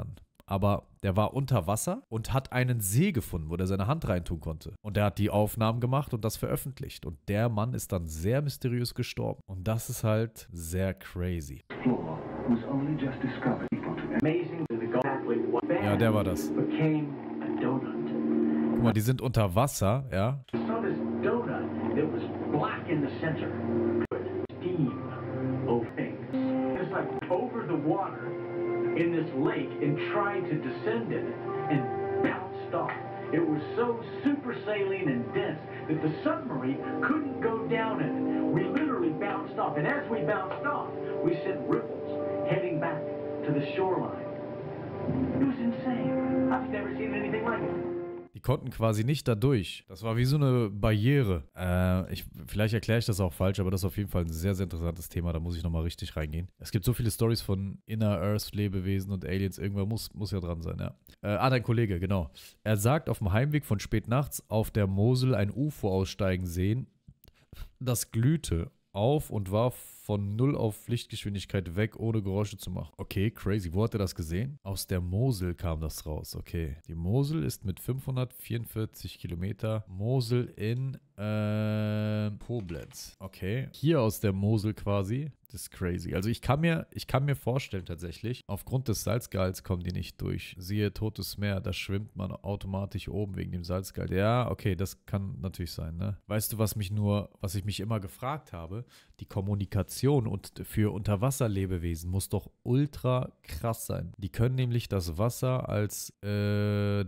aber der war unter Wasser und hat einen See gefunden, wo der seine Hand reintun konnte. Und der hat die Aufnahmen gemacht und das veröffentlicht. Und der Mann ist dann sehr mysteriös gestorben. Und das ist halt sehr crazy. Ja, der war das. Guck mal, die sind unter Wasser, ja. In this lake and tried to descend in it and bounced off. It was so super saline and dense that the submarine couldn't go down in it. We literally bounced off, and as we bounced off, we sent ripples heading back to the shoreline. It was insane. I've never seen anything like it. Die konnten quasi nicht da durch. Das war wie so eine Barriere. Äh, ich, vielleicht erkläre ich das auch falsch, aber das ist auf jeden Fall ein sehr, sehr interessantes Thema. Da muss ich nochmal richtig reingehen. Es gibt so viele Storys von Inner-Earth-Lebewesen und Aliens. Irgendwer muss, muss ja dran sein, ja. Äh, ah, dein Kollege, genau. Er sagt, auf dem Heimweg von spät nachts auf der Mosel ein U F O aussteigen sehen. Das glühte auf und war von null auf Lichtgeschwindigkeit weg, ohne Geräusche zu machen. Okay, crazy. Wo hat er das gesehen? Aus der Mosel kam das raus. Okay. Die Mosel ist mit fünfhundertvierundvierzig Kilometer. Mosel in äh, Koblenz. Okay. Hier aus der Mosel quasi. Das ist crazy. Also ich kann mir, ich kann mir vorstellen tatsächlich, aufgrund des Salzgehalts kommen die nicht durch. Siehe Totes Meer, da schwimmt man automatisch oben wegen dem Salzgehalt. Ja, okay, das kann natürlich sein, ne? Weißt du, was mich nur, was ich mich immer gefragt habe? Die Kommunikation und für Unterwasserlebewesen muss doch ultra krass sein. Die können nämlich das Wasser als äh,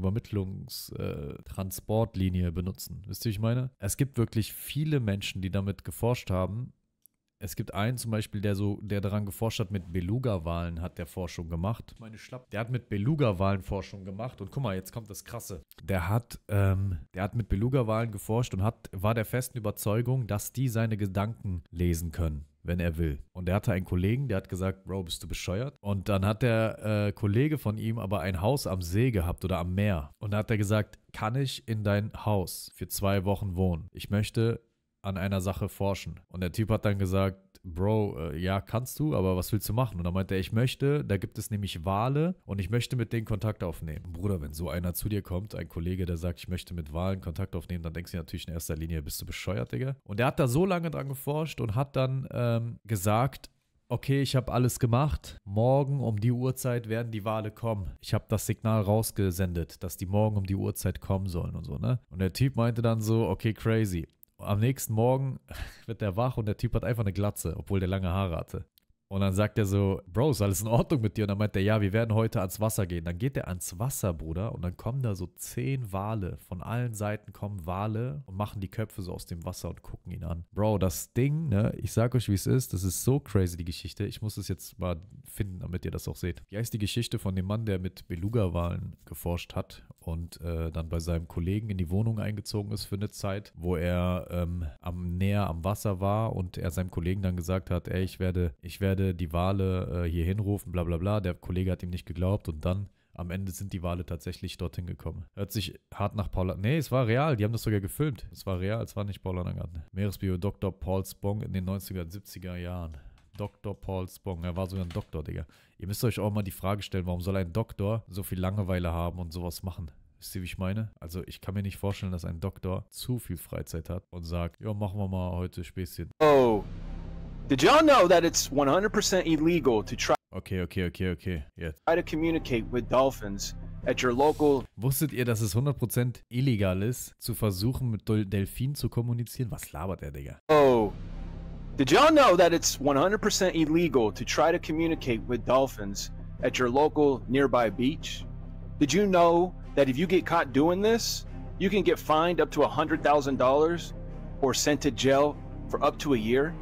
Datenübermittlungstransportlinie äh, benutzen. Wisst ihr, wie ich meine? Es gibt wirklich viele Menschen, die damit geforscht haben. Es gibt einen zum Beispiel, der so, der daran geforscht hat, mit Beluga-Walen hat der Forschung gemacht. Meine Schlapp. Der hat mit Beluga-Walen Forschung gemacht und guck mal, jetzt kommt das Krasse. Der hat, ähm, der hat mit Beluga-Walen geforscht und hat, war der festen Überzeugung, dass die seine Gedanken lesen können, wenn er will. Und er hatte einen Kollegen, der hat gesagt, Bro, bist du bescheuert? Und dann hat der äh, Kollege von ihm aber ein Haus am See gehabt oder am Meer. Und da hat er gesagt, kann ich in dein Haus für zwei Wochen wohnen? Ich möchte an einer Sache forschen. Und der Typ hat dann gesagt, Bro, äh, ja, kannst du, aber was willst du machen? Und dann meinte er, ich möchte, da gibt es nämlich Wale und ich möchte mit denen Kontakt aufnehmen. Bruder, wenn so einer zu dir kommt, ein Kollege, der sagt, ich möchte mit Walen Kontakt aufnehmen, dann denkst du natürlich in erster Linie, bist du bescheuert, Digga? Und er hat da so lange dran geforscht und hat dann ähm, gesagt, okay, ich habe alles gemacht. Morgen um die Uhrzeit werden die Wale kommen. Ich habe das Signal rausgesendet, dass die morgen um die Uhrzeit kommen sollen und so, ne? Und der Typ meinte dann so, okay, crazy. Am nächsten Morgen wird der wach und der Typ hat einfach eine Glatze, obwohl der lange Haare hatte. Und dann sagt er so, Bro, ist alles in Ordnung mit dir? Und dann meint er, ja, wir werden heute ans Wasser gehen. Dann geht er ans Wasser, Bruder, und dann kommen da so zehn Wale. Von allen Seiten kommen Wale und machen die Köpfe so aus dem Wasser und gucken ihn an. Bro, das Ding, ne, ich sag euch, wie es ist, das ist so crazy, die Geschichte. Ich muss es jetzt mal finden, damit ihr das auch seht. Wie heißt die Geschichte von dem Mann, der mit Beluga-Walen geforscht hat und äh, dann bei seinem Kollegen in die Wohnung eingezogen ist für eine Zeit, wo er ähm, am, näher am Wasser war und er seinem Kollegen dann gesagt hat, ey, ich werde, ich werde die Wale äh, hier hinrufen, bla bla bla. Der Kollege hat ihm nicht geglaubt und dann am Ende sind die Wale tatsächlich dorthin gekommen. Hört sich hart nach Paul... Nee, es war real. Die haben das sogar gefilmt. Es war real, es war nicht Paul Langengarten. Meeresbio Doktor Paul Spong in den neunziger, siebziger Jahren. Doktor Paul Spong. Er war sogar ein Doktor, Digga. Ihr müsst euch auch mal die Frage stellen, warum soll ein Doktor so viel Langeweile haben und sowas machen? Wisst ihr, wie ich meine? Also ich kann mir nicht vorstellen, dass ein Doktor zu viel Freizeit hat und sagt, ja, machen wir mal heute Späßchen. Oh, did y'all know that it's one hundred percent illegal to try Okay, okay, okay, okay. Jetzt. to communicate with dolphins at your local... Wusstet ihr, dass es hundert Prozent illegal ist, zu versuchen, mit Del Delfinen zu kommunizieren? Was labert der, Digga? Oh, did y'all know that it's one hundred percent illegal to try to communicate with dolphins at your local nearby beach? Did you know that if you get caught doing this, you can get fined up to one hundred thousand dollars or sent to jail for up to a year?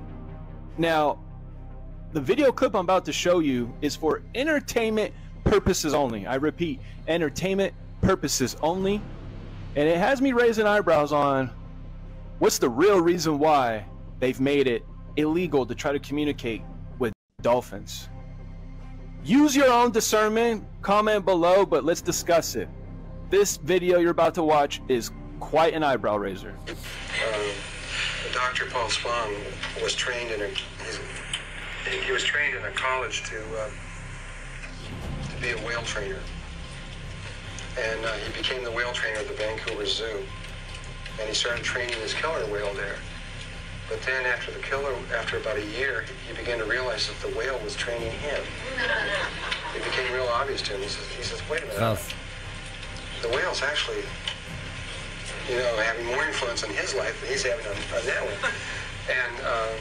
Now, the video clip I'm about to show you is for entertainment purposes only. I repeat, entertainment purposes only. And it has me raising eyebrows on what's the real reason why they've made it illegal to try to communicate with dolphins. Use your own discernment, comment below, but let's discuss it. This video you're about to watch is quite an eyebrow raiser. Um, Doctor Paul Spong was trained in a he's, he was trained in a college to uh, to to be a whale trainer. And uh, he became the whale trainer at the Vancouver Zoo. And he started training his killer whale there. But then after the killer, after about a year, he began to realize that the whale was training him. It became real obvious to him. He says, he says wait a minute. Krass. The whale's actually, you know, having more influence on his life than he's having on, on that one. And, uh,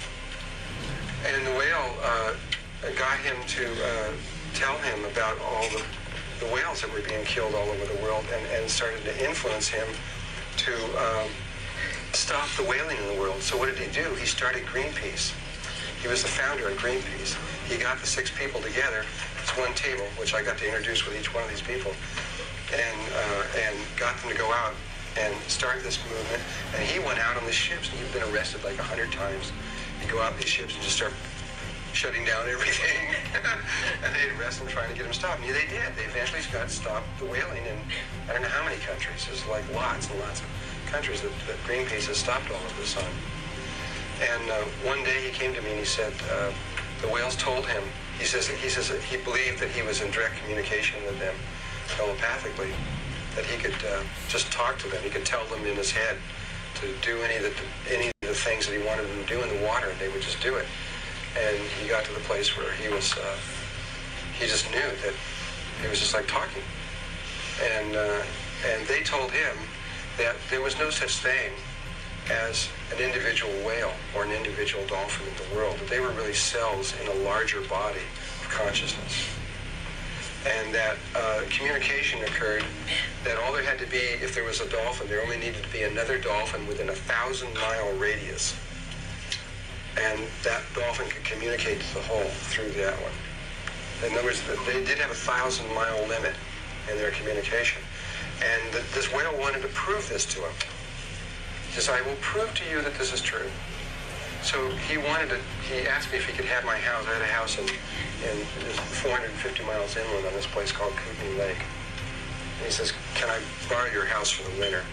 and the whale uh, got him to uh, tell him about all the, the whales that were being killed all over the world, and, and started to influence him to um, stop the whaling in the world. So what did he do? He started Greenpeace. He was the founder of Greenpeace. He got the six people together. It's one table, which I got to introduce with each one of these people, and uh, and got them to go out and start this movement. And he went out on the ships, and he'd been arrested like a hundred times. He'd go out on these ships and just start shutting down everything. And they'd arrest him, trying to get him stopped. And they did. They eventually got stopped the whaling in I don't know how many countries. There's like lots and lots of countries that, that Greenpeace has stopped all of this on. And uh, one day he came to me and he said, uh, the whales told him, he says, he says that he believed that he was in direct communication with them telepathically, that he could uh, just talk to them. He could tell them in his head to do any of the any of the things that he wanted them to do in the water, and they would just do it. And he got to the place where he was, uh, he just knew that it was just like talking. And uh, and they told him that there was no such thing as an individual whale or an individual dolphin in the world, that they were really cells in a larger body of consciousness. And that uh, communication occurred, that all there had to be, if there was a dolphin, there only needed to be another dolphin within a thousand mile radius. And that dolphin could communicate to the whole through that one. In other words, they did have a thousand mile limit in their communication. And th this whale wanted to prove this to him. He says, I will prove to you that this is true. So he wanted to, he asked me if he could have my house. I had a house in, in four hundred fifty miles inland on this place called Kootenai Lake. And he says, can I borrow your house for the winter?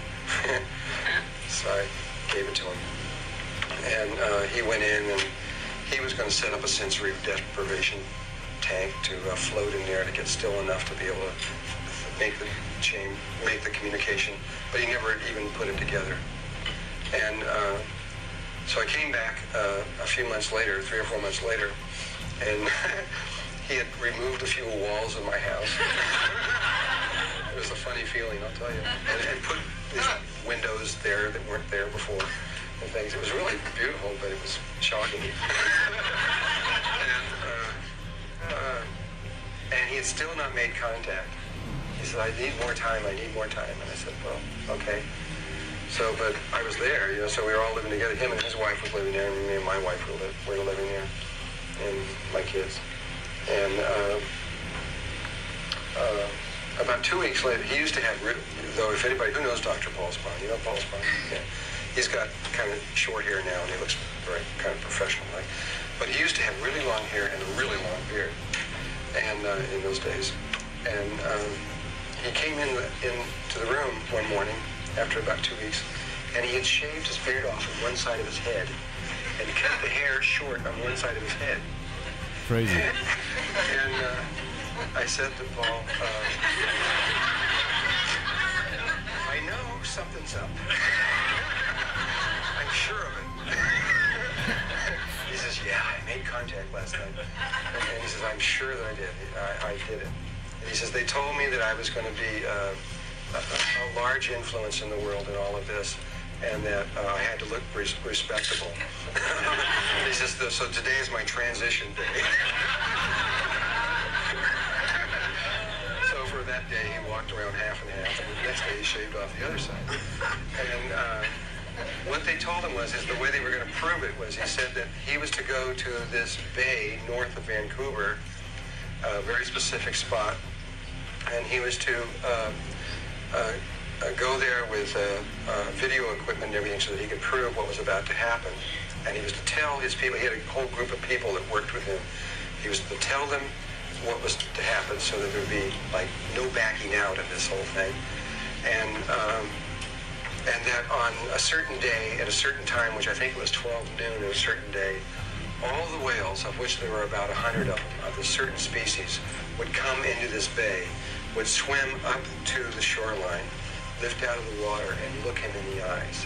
So I gave it to him. And uh, he went in, and he was going to set up a sensory deprivation tank to uh, float in there to get still enough to be able to make the chain, make the communication, but he never even put it together. And uh, so I came back uh, a few months later, three or four months later, and he had removed a few walls of my house. It was a funny feeling, I'll tell you. And, and put these windows there that weren't there before and things. It was really beautiful, but it was shocking. and, uh, uh, and he had still not made contact. He said, I need more time, I need more time. And I said, well, okay. So, but I was there, you know, so we were all living together. Him and his wife was living there, and me and my wife were, li were living there, and my kids. And uh, uh, about two weeks later, he used to have, though if anybody, who knows Doctor Paul Spahn? You know Paul Spahn? Yeah. He's got kind of short hair now, and he looks very kind of professional-like. But he used to have really long hair and a really long beard, and uh, in those days. And um, he came in the, into the room one morning after about two weeks, and he had shaved his beard off on one side of his head and cut the hair short on one side of his head. Crazy. And uh, I said to Paul, uh, I know something's up. I'm sure of it. He says, yeah, I made contact last night. And he says, I'm sure that I did. I, I did it. And he says, they told me that I was going to be uh, a, a large influence in the world in all of this, and that uh, I had to look res respectable. He says, so today is my transition day. So for that day, he walked around half and half, and the next day he shaved off the other side. And uh, what they told him was, is the way they were going to prove it was, he said that he was to go to this bay north of Vancouver, a very specific spot, and he was to uh, uh, uh, go there with uh, uh, video equipment and everything so that he could prove what was about to happen. And he was to tell his people, he had a whole group of people that worked with him, he was to tell them what was to happen so that there would be, like, no backing out of this whole thing. And, um, and that on a certain day, at a certain time, which I think was twelve noon at a certain day, all the whales, of which there were about a hundred of them, of a certain species, would come into this bay, would swim up to the shoreline, lift out of the water, and look him in the eyes.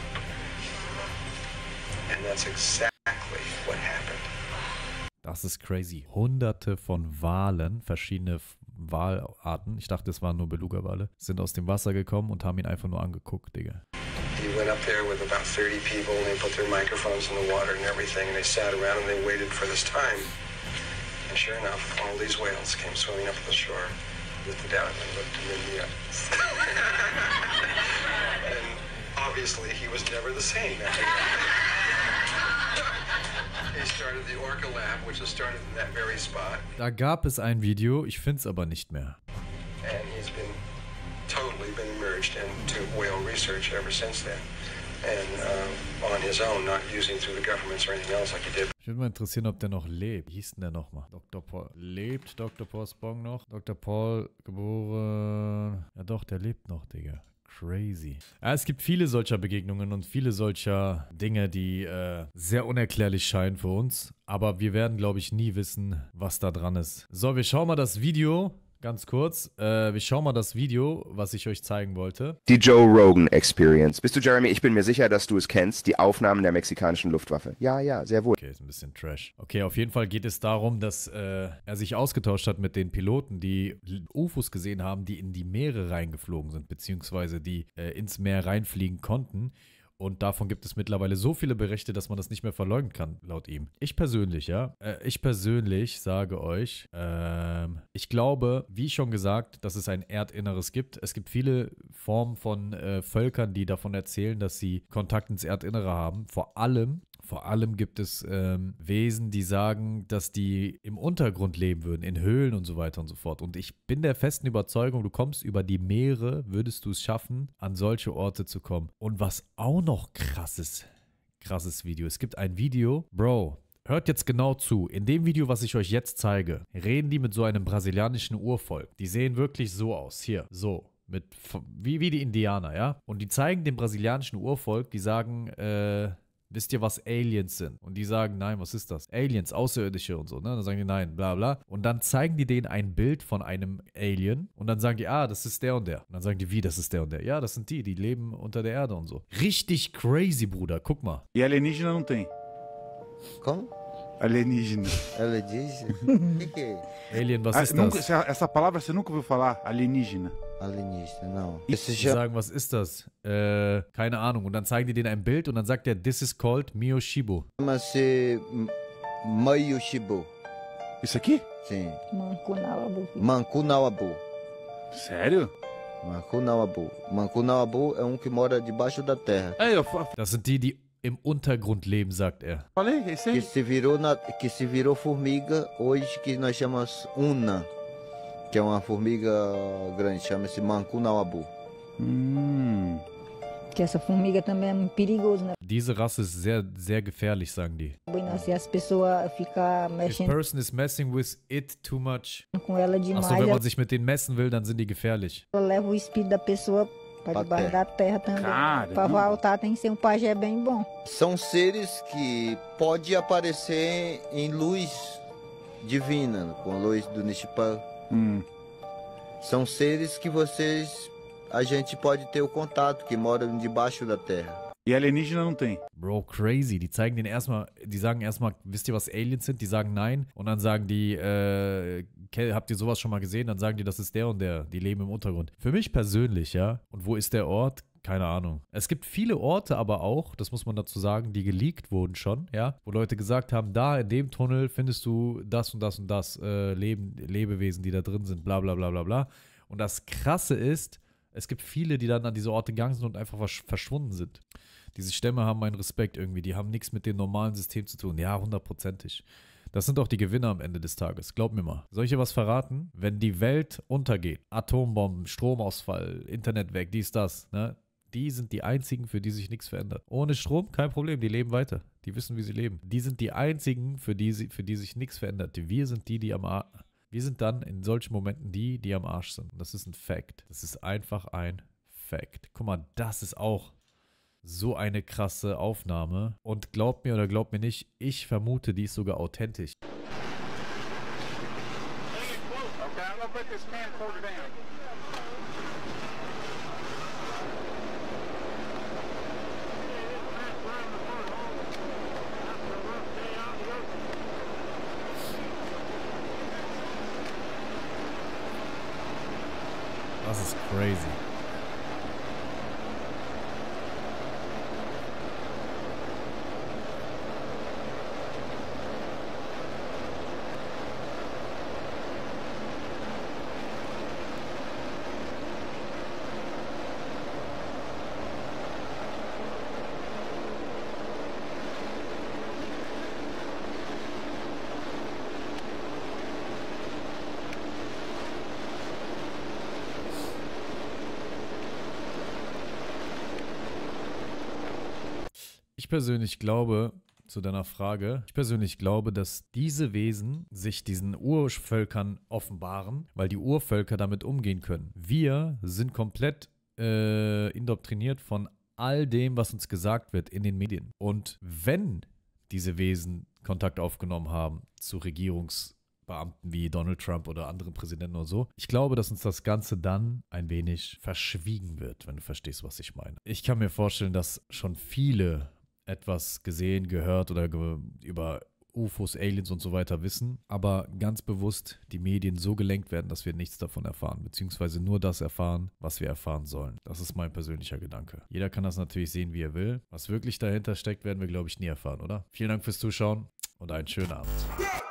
And that's exactly what happened. Das ist crazy. Hunderte von Walen, verschiedene Walarten, ich dachte, es waren nur Beluga-Wale, sind aus dem Wasser gekommen und haben ihn einfach nur angeguckt, Digga. He went up there with about thirty people, and they put their microphones in the water and everything, and they sat around and they waited for this time. And sure enough, all these whales came swimming up to the shore, lifted out and looked him in the eyes. And obviously, he was never the same after that. He started the Orca Lab, which was started in that very spot. Da gab es ein Video, ich find's aber nicht mehr. And he's been totally been merged into whale research ever since then, and uh, on his own, not using through the governments or anything else like he did. Ich würde mal interessieren, ob der noch lebt. Wie hieß denn der nochmal? Doktor Paul. Lebt Doktor Paul Spong noch? Doktor Paul, geboren... Ja doch, der lebt noch, Digga. Crazy. Ja, es gibt viele solcher Begegnungen und viele solcher Dinge, die äh, sehr unerklärlich scheinen für uns. Aber wir werden, glaube ich, nie wissen, was da dran ist. So, wir schauen mal das Video... Ganz kurz, äh, wir schauen mal das Video, was ich euch zeigen wollte. Die Joe Rogan Experience. Bist du, Jeremy? Ich bin mir sicher, dass du es kennst. Die Aufnahmen der mexikanischen Luftwaffe. Ja, ja, sehr wohl. Okay, ist ein bisschen Trash. Okay, auf jeden Fall geht es darum, dass äh, er sich ausgetauscht hat mit den Piloten, die U F Os gesehen haben, die in die Meere reingeflogen sind, beziehungsweise die äh, ins Meer reinfliegen konnten. Und davon gibt es mittlerweile so viele Berichte, dass man das nicht mehr verleugnen kann, laut ihm. Ich persönlich, ja, äh, ich persönlich sage euch, ähm, ich glaube, wie schon gesagt, dass es ein Erdinneres gibt. Es gibt viele Formen von äh, Völkern, die davon erzählen, dass sie Kontakt ins Erdinnere haben. Vor allem, vor allem gibt es ähm, Wesen, die sagen, dass die im Untergrund leben würden, in Höhlen und so weiter und so fort. Und ich bin der festen Überzeugung, du kommst über die Meere, würdest du es schaffen, an solche Orte zu kommen. Und was auch noch krasses, krasses Video. Es gibt ein Video, Bro, hört jetzt genau zu. In dem Video, was ich euch jetzt zeige, reden die mit so einem brasilianischen Urvolk. Die sehen wirklich so aus. Hier, so. Mit, wie, wie die Indianer, ja? Und die zeigen dem brasilianischen Urvolk, die sagen, äh, wisst ihr, was Aliens sind? Und die sagen, nein, was ist das? Aliens, Außerirdische und so, ne? Dann sagen die, nein, bla bla. Und dann zeigen die denen ein Bild von einem Alien und dann sagen die, ah, das ist der und der. Und dann sagen die, wie, das ist der und der? Ja, das sind die, die leben unter der Erde und so. Richtig crazy, Bruder, guck mal. E alienígena não tem. Como? Alienígena. Alienígena? O que, que é? Alien, was Ah, ist nunca, das? essa palavra você nunca ouviu falar? Alienígena. Alienígena, não. Die Esse já... sagen, was ist das? Äh, keine Ahnung. Und dann zeigen die denen ein Bild und dann sagt er, this is called Miyoshibo. chama-se Mayushibo. Isso aqui? Sim. Mancunawabu. Mancunawabu. Sério? Mancunawabu. Mancunawabu é um que mora debaixo da terra. É, eu fa- Das sind die, die im Untergrund leben, sagt er. falei, é isso aí. Que se virou, na... que se virou formiga hoje, que nós chamamos Una. Que é uma formiga grande, chama-se Mancunawabu. Hum. Que essa formiga também é muito perigoso, né? Diese Rasse ist sehr, sehr gefährlich, sagen die. Se as pessoas ficam If mexendo person is messing with it too much. com ela demais, Achso, wenn ela man sich mit denen messen will, dann sind die gefährlich. leva o espírito da pessoa para Pra debaixo terra. da terra também. Caramba. Para voltar tem que ser um pajé bem bom. São seres que pode aparecer em luz divina, com luz do Nishipan. Hum. São seres que vocês, a gente pode ter o contato, que moram debaixo da terra. E alienígena não tem. Bro, crazy. Die zeigen den erstmal, die sagen erstmal, wisst ihr, was Aliens sind? Die sagen nein. Und dann sagen die, äh, ke- habt ihr sowas schon mal gesehen? Dann sagen die, das ist der und der. Die leben im Untergrund. Für mich persönlich, ja. Und wo ist der Ort? Keine Ahnung. Es gibt viele Orte aber auch, das muss man dazu sagen, die geleakt wurden schon, ja. Wo Leute gesagt haben, da in dem Tunnel findest du das und das und das, äh, Leben, Lebewesen, die da drin sind, bla bla bla bla bla. Und das Krasse ist, es gibt viele, die dann an diese Orte gegangen sind und einfach versch verschwunden sind. Diese Stämme haben meinen Respekt irgendwie. Die haben nichts mit dem normalen System zu tun. Ja, hundertprozentig. Das sind auch die Gewinner am Ende des Tages. Glaub mir mal. Soll ich dir was verraten? Wenn die Welt untergeht, Atombomben, Stromausfall, Internet weg, dies, das, ne? Die sind die einzigen, für die sich nichts verändert. Ohne Strom, kein Problem, die leben weiter. Die wissen, wie sie leben. Die sind die einzigen, für die, sie, für die sich nichts verändert. Wir sind die, die am Arsch. Wir sind dann in solchen Momenten die, die am Arsch sind. Und das ist ein Fact. Das ist einfach ein Fact. Guck mal, das ist auch so eine krasse Aufnahme. Und glaubt mir oder glaubt mir nicht, ich vermute, die ist sogar authentisch. Das ist crazy. Ich persönlich glaube, zu deiner Frage, ich persönlich glaube, dass diese Wesen sich diesen Urvölkern offenbaren, weil die Urvölker damit umgehen können. Wir sind komplett äh, indoktriniert von all dem, was uns gesagt wird in den Medien. Und wenn diese Wesen Kontakt aufgenommen haben zu Regierungsbeamten wie Donald Trump oder anderen Präsidenten oder so, ich glaube, dass uns das Ganze dann ein wenig verschwiegen wird, wenn du verstehst, was ich meine. Ich kann mir vorstellen, dass schon viele etwas gesehen, gehört oder ge über U F Os, Aliens und so weiter wissen, aber ganz bewusst die Medien so gelenkt werden, dass wir nichts davon erfahren, beziehungsweise nur das erfahren, was wir erfahren sollen. Das ist mein persönlicher Gedanke. Jeder kann das natürlich sehen, wie er will. Was wirklich dahinter steckt, werden wir, glaube ich, nie erfahren, oder? Vielen Dank fürs Zuschauen und einen schönen Abend.